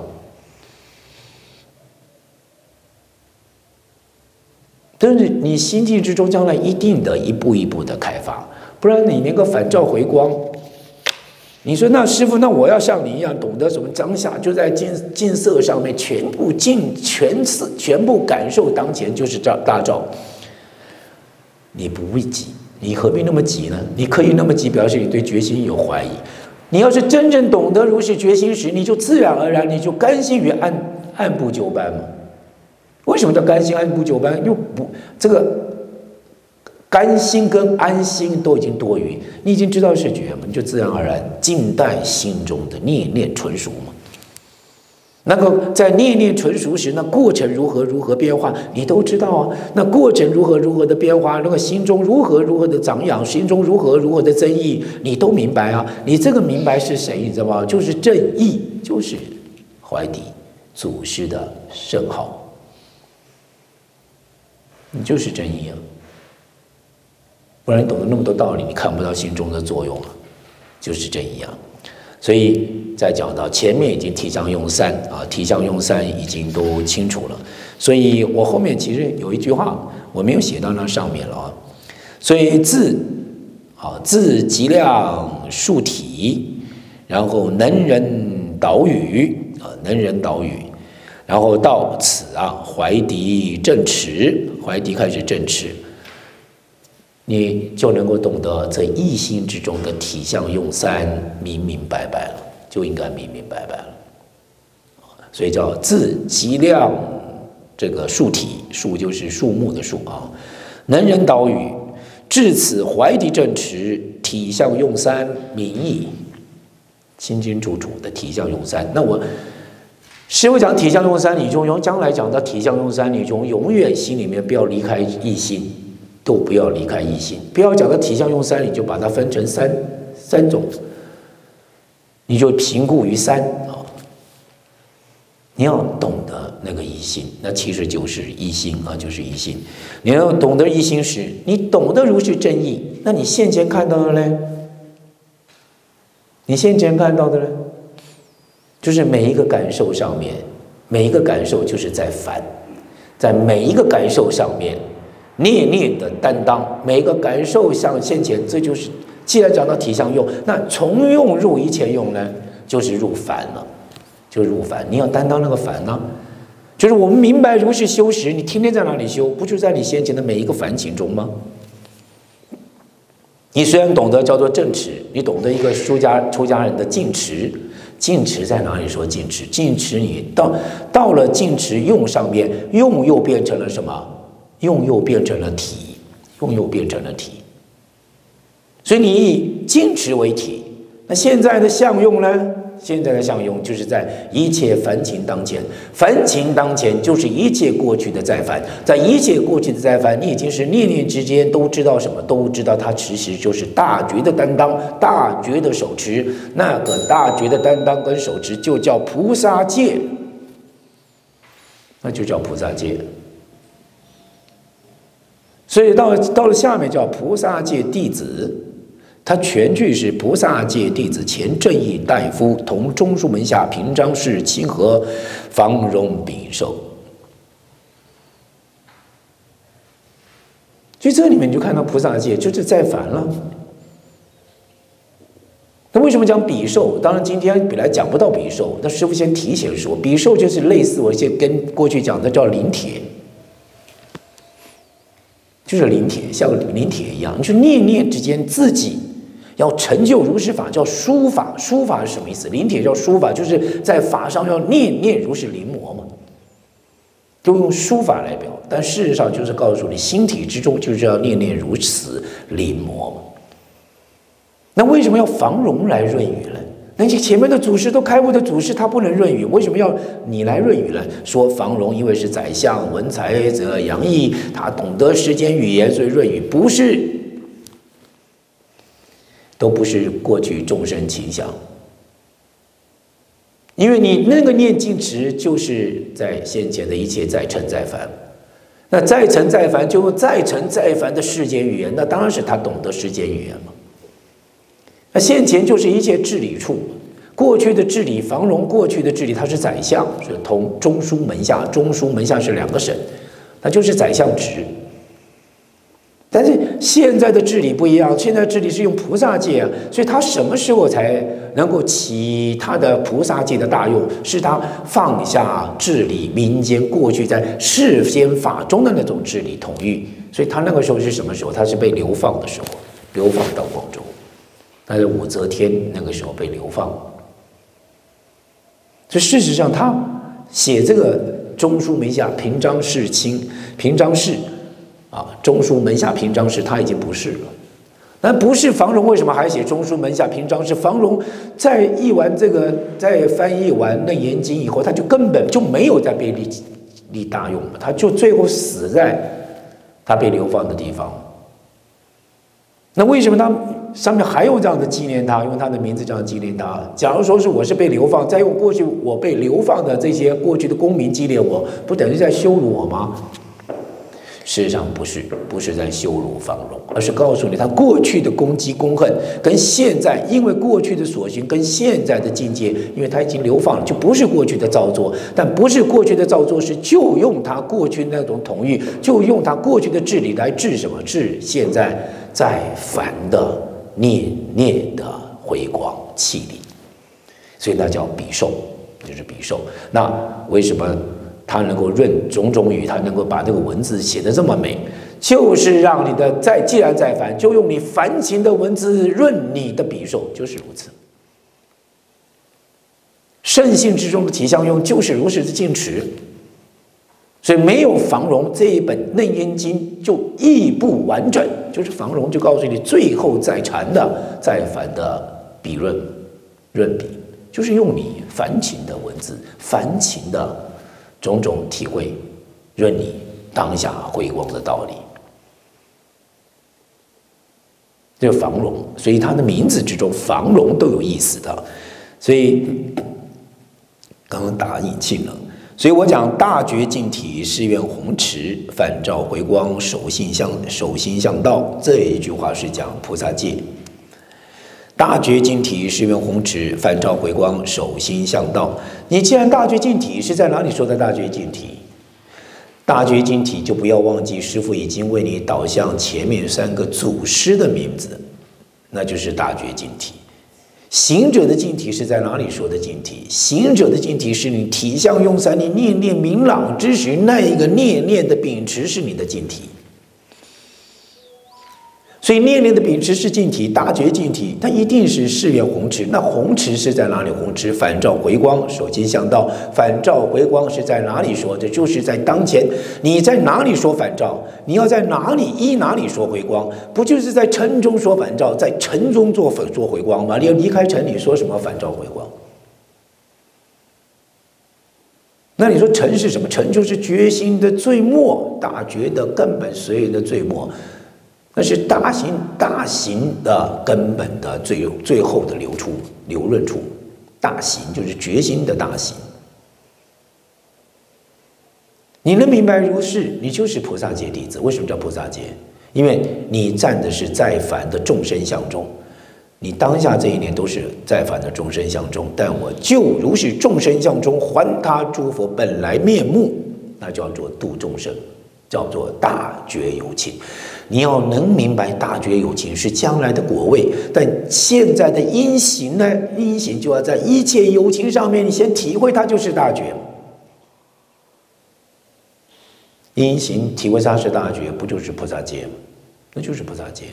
但是你心境之中将来一定的一步一步的开发，不然你那个反照回光，你说那师父，那我要像你一样懂得什么当下就在净色上面全部感受当前就是大照，你不会急，你何必那么急呢？你可以那么急，表示你对决心有怀疑。你要是真正懂得如是决心时，你就自然而然，你就甘心于按部就班嘛。为什么叫甘心按部就班？又不，这个甘心跟安心都已经多余，你已经知道是觉嘛，你就自然而然静待心中的念念纯熟嘛。那个在念念纯熟时，那过程如何变化，你都知道啊。那过程如何的变化，那个心中如何的长养，心中如何的增益，你都明白啊。你这个明白是谁，你知道吗？就是正义，就是怀底祖师的圣号。你就是真义啊，不然你懂得那么多道理，你看不到心中的作用啊，就是真义啊。所以再讲到前面已经提倡用三啊，提倡用三已经都清楚了。所以我后面其实有一句话我没有写到那上面了啊。所以自极量数体，然后能人导语啊，能人导语。然后到此啊，怀敌正持，怀敌开始正持，你就能够懂得这一心之中的体相用三明白了，就应该明白了。所以叫自极量这个树体，树就是树木的树啊，能人导语，至此怀敌正持，体相用三明矣，清清楚楚的体相用三。那我师父讲体相用三理中用，将来讲到体相用三理中，永远心里面不要离开一心，都不要离开一心。不要讲到体相用三理，就把它分成三种，你就评估于三啊。你要懂得那个一心，那其实就是一心啊，就是一心。你要懂得一心时，你懂得如是正义，那你现前看到的呢？你现前看到的呢？就是每一个感受上面，每一个感受就是在凡，在每一个感受上面，念念的担当，每一个感受向现前，这就是既然讲到体相用，那从用入一切用呢，就是入凡了，就入凡。你要担当那个凡呢，就是我们明白如是修时，你天天在哪里修？不就在你先前的每一个凡情中吗？你虽然懂得叫做正持，你懂得一个出家人的净持。净持在哪里说净持？净持你到了净持用上面，用又变成了什么？用又变成了体，用又变成了体。所以你以净持为体，那现在的相用呢？现在的相用就是在一切凡情当前，凡情当前就是一切过去的再凡，在一切过去的再凡，你已经是念念之间都知道什么？都知道它其实就是大觉的担当，大觉的手持。那个大觉的担当跟手持就叫菩萨戒，那就叫菩萨戒。所以到了下面叫菩萨戒弟子。它全句是菩萨戒弟子前正义大夫同中书门下平章事亲和方容比受，所以这里面你就看到菩萨戒就是再凡了。那为什么讲比受？当然今天本来讲不到比受，那师父先提醒说，比受就是类似我先跟过去讲的叫临帖。就是临帖，像临帖一样，你就念念之间自己要成就如是法，叫书法。书法是什么意思？临帖叫书法，就是在法上要念念如是临摹嘛，就用书法来表。但事实上就是告诉你，心体之中就是要念念如此临摹嘛。那为什么要防容来润语呢？那些前面的祖师都开悟的祖师，他不能润语，为什么要你来润语呢？说房容因为是宰相，文才则洋溢，他懂得世间语言，所以润语不是，都不是过去众生倾向。因为你那个念净持，就是在先前的一切再成再凡，那再成再凡就用再成再凡的世间语言，那当然是他懂得世间语言嘛。那现前就是一切治理处，过去的治理，房容过去的治理，他是宰相，是同中书门下，中书门下是2个省，他就是宰相职。但是现在的治理不一样，现在治理是用菩萨戒啊，所以他什么时候才能够起他的菩萨戒的大用？是他放下治理民间过去在世间法中的那种治理统御，所以他那个时候是什么时候？他是被流放的时候，流放到广州。他是武则天那个时候被流放，所以事实上他写这个中书门下平章事卿，平章事啊，中书门下平章事他已经不是了。那不是房容为什么还写中书门下平章事？房容在译完这个，在翻译完《楞严经》以后，他就根本就没有再被立大用了，他就最后死在他被流放的地方。那为什么他上面还有这样的纪念他，用他的名字这样纪念他？假如说是我是被流放，再用过去我被流放的这些过去的公民纪念我，不等于在羞辱我吗？事实上不是，不是在羞辱房容，而是告诉你他过去的攻击公恨跟现在，因为过去的所行跟现在的境界，因为他已经流放了，就不是过去的造作。但不是过去的造作是就用他过去那种统御，就用他过去的治理来治什么？治现在在凡的念念的回光气力，所以那叫比受，就是比受。那为什么他能够润种种语，他能够把这个文字写得这么美，就是让你的既然在凡，就用你凡情的文字润你的比受，就是如此。圣性之中的体相用就是如是之净持，所以没有房容这一本《楞严经》就亦不完整，就是房容就告诉你最后再禅的再凡的比润比。 就是用你凡情的文字、凡情的种种体会，润你当下回光的道理。这个房龙，所以它的名字之中房龙都有意思的，所以刚刚打引磬了。所以我讲大觉净体，誓愿弘持，反照回光，守心向道。这一句话是讲菩萨戒。大觉净体，誓愿弘持，反照回光，守心向道。你既然大觉净体是在哪里说的大觉净体？大觉净体就不要忘记，师父已经为你导向前面3个祖师的名字，那就是大觉净体。行者的净体是在哪里说的净体？行者的净体是你体相用散，你念念明朗之时，那一个念念的秉持是你的净体。所以念念的秉持是净体，大觉净体，它一定是誓愿弘持。那弘持是在哪里弘持？反照回光，守心向道。反照回光是在哪里说？这就是在当前。你在哪里说反照？你要在哪里依哪里说回光？不就是在尘中说反照，在尘中说回光吗？你要离开尘，你说什么反照回光？那你说尘是什么？尘就是觉心的最末，大觉的根本随缘的最末。那是大行的根本的最后的流润处，大行就是决心的大行。你能明白如是，你就是菩萨戒弟子。为什么叫菩萨戒？因为你站的是在凡的众生相中，你当下这一念都是在凡的众生相中，但我就如是众生相中，还他诸佛本来面目，那叫做度众生，叫做大觉有情。你要能明白大觉有情是将来的果位，但现在的因行呢？因行就要在一切有情上面，你先体会它就是大觉。因行体会它是大觉，不就是菩萨戒吗？那就是菩萨戒。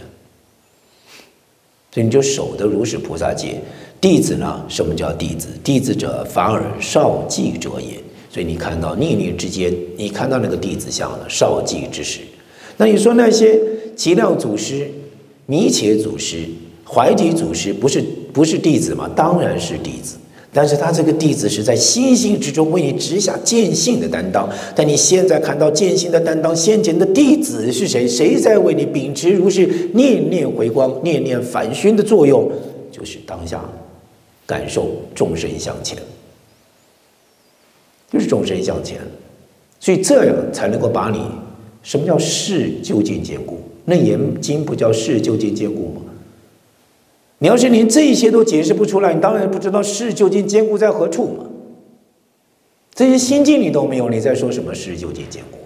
所以你就守得如是菩萨戒。弟子呢？什么叫弟子？弟子者，法尔少记者也。所以你看到念念之间，你看到那个弟子像了少记之时。那你说那些极量祖师、弥伽祖师、怀体祖师不是弟子吗？当然是弟子，但是他这个弟子是在心性之中为你直下见性的担当。但你现在看到见性的担当，先前的弟子是谁？谁在为你秉持如是念念回光、念念反熏的作用？就是当下感受众生向前，就是众生向前。所以这样才能够把你。什么叫事究竟坚固？那严经不叫事究竟坚固吗？你要是连这些都解释不出来，你当然不知道事究竟坚固在何处嘛。这些心境你都没有，你在说什么事究竟坚固？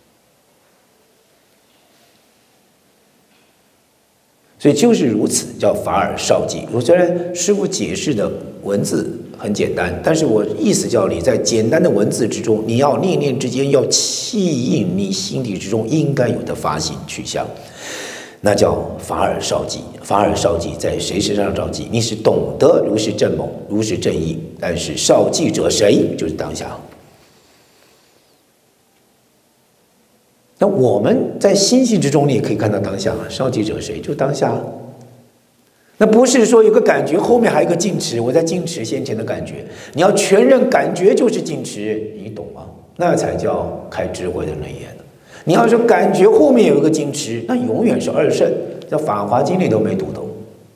所以就是如此，叫法尔少记。我虽然师父解释的文字很简单，但是我意思叫你在简单的文字之中，你要念念之间要契应你心底之中应该有的发心去向，那叫法尔少记。法尔少记在谁身上少记？你是懂得如是正猛，如是正义，但是少记者谁？就是当下。那我们在心性之中，你也可以看到当下，少记者谁？就当下。那不是说有个感觉，后面还有一个净持，我在净持先前的感觉，你要全认感觉就是净持，你懂吗？那才叫开智慧的能言。你要说感觉后面有一个净持，那永远是二圣，在《法华经》里都没读懂。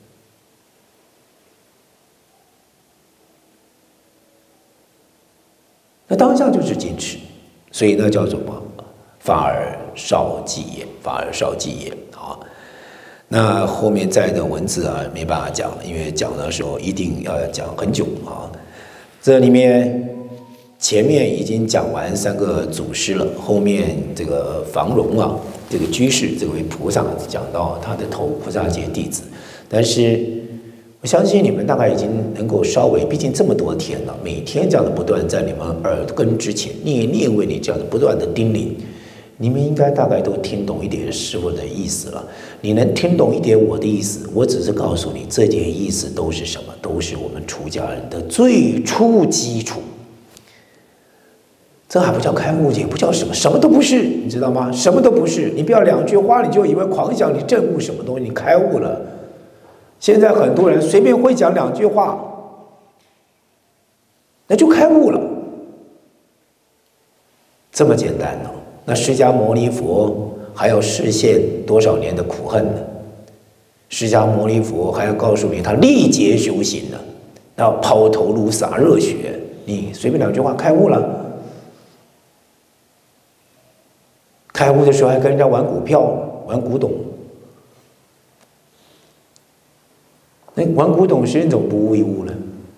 那当下就是净持，所以那叫什么？法尔少记也，法尔少记也。好，那后面再的文字啊，没办法讲了，因为讲的时候一定要讲很久啊。这里面前面已经讲完3个祖师了，后面这个房龙啊，这个居士这位菩萨讲到他的头菩萨戒弟子，但是我相信你们大概已经能够稍微，毕竟这么多天了，每天这样的不断在你们耳根之前念念为你这样的不断的叮咛。你们应该大概都听懂一点师父的意思了。你能听懂一点我的意思，我只是告诉你，这点意思都是什么？都是我们出家人的最初基础。这还不叫开悟也不叫什么，什么都不是，你知道吗？什么都不是。你不要2句话你就以为狂想你证悟什么东西，你开悟了。现在很多人随便会讲2句话， 那就开悟了，这么简单呢？那释迦牟尼佛还要示现多少年的苦恨呢？释迦牟尼佛还要告诉你，他历劫修行呢，要抛头颅洒热血，你随便2句话开悟了。开悟的时候还跟人家玩股票、玩古董，那玩古董是那种不悟一悟了。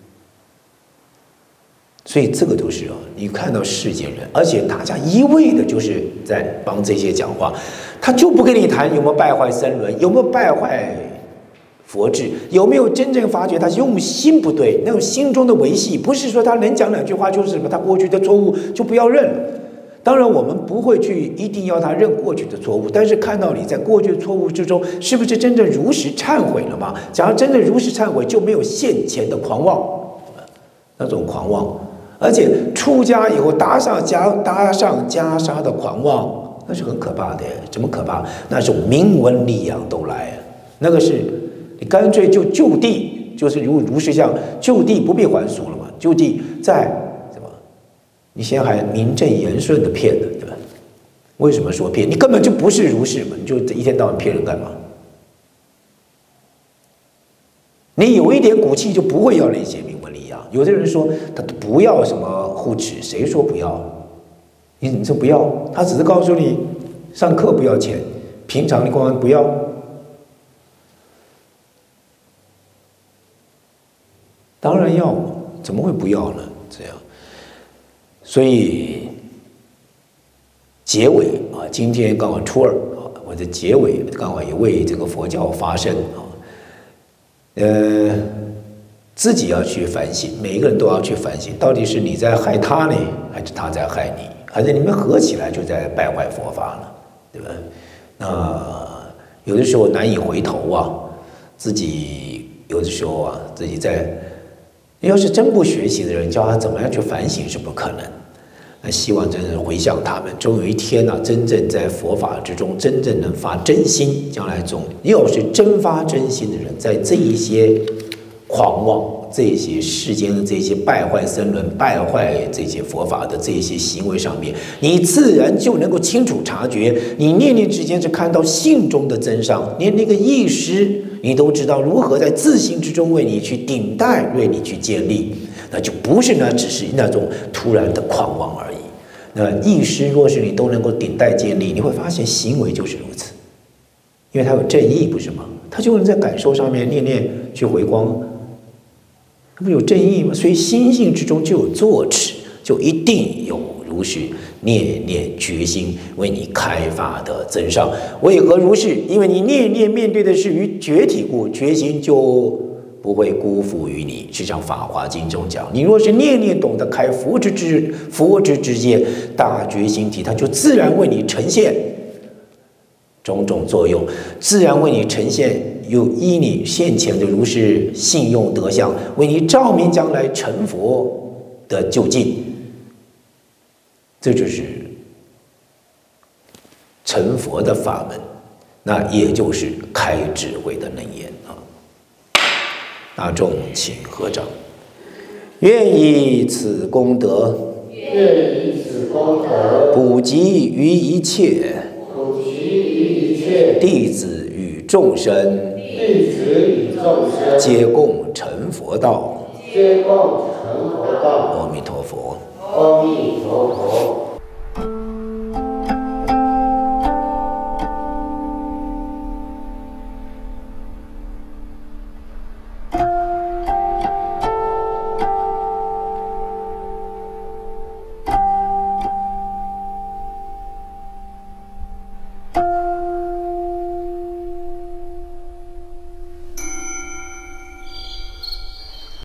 所以这个都是你看到世间人，而且大家一味的就是在帮这些讲话，他就不跟你谈有没有败坏三轮，有没有败坏佛智，有没有真正发觉他用心不对，那种心中的维系，不是说他能讲2句话就是什么，他过去的错误就不要认了。当然，我们不会去一定要他认过去的错误，但是看到你在过去的错误之中，是不是真正如实忏悔了嘛？假如真正如实忏悔，就没有现前的狂妄，那种狂妄，而且出家以后搭上袈裟的狂妄，那是很可怕的。怎么可怕？那是名闻利养都来，那个是你干脆就地，就是如实相，就地不必还俗了嘛，就地在。你现在还名正言顺的骗了，对吧？为什么说骗？你根本就不是如是嘛，你就一天到晚骗人干嘛？你有一点骨气就不会要那些名闻利养。有的人说他不要什么护持，谁说不要？你说不要，他只是告诉你上课不要钱，平常你光不要。当然要，怎么会不要呢？这样。所以结尾今天刚好初2我的结尾刚好也为这个佛教发声自己要去反省，每一个人都要去反省，到底是你在害他呢，还是他在害你，还是你们合起来就在败坏佛法了，对吧？那有的时候难以回头自己有的时候自己在。要是真不学习的人，叫他怎么样去反省是不可能。那希望真正回向他们，终有一天真正在佛法之中，真正能发真心。将来要是真发真心的人，在这一些狂妄、这些世间的这些败坏三轮、败坏这些佛法的这些行为上面，你自然就能够清楚察觉。你念念之间是看到性中的真相，连那个意识。你都知道如何在自信之中为你去顶戴，为你去建立，那就不是只是那种突然的狂妄而已。那意识若是你都能够顶戴建立，你会发现行为就是如此，因为它有正义，不是吗？它就能在感受上面念念去回光，它不有正义吗？所以心性之中就有坐持，就一定有如是念念决心为你开发的真上。为何如是？因为你念念面对的是于觉体故，决心就不会辜负于你。就像《法华经》中讲，你若是念念懂得开佛之之见，大决心体，它就自然为你呈现种种作用，自然为你呈现有依你现前的如是信用德相，为你照明将来成佛的究竟。这就是成佛的法门，那也就是开智慧的能言大众请合掌，愿以此功德，普及于一切弟子与众生，皆共成佛道。阿弥陀佛。 阿弥陀佛。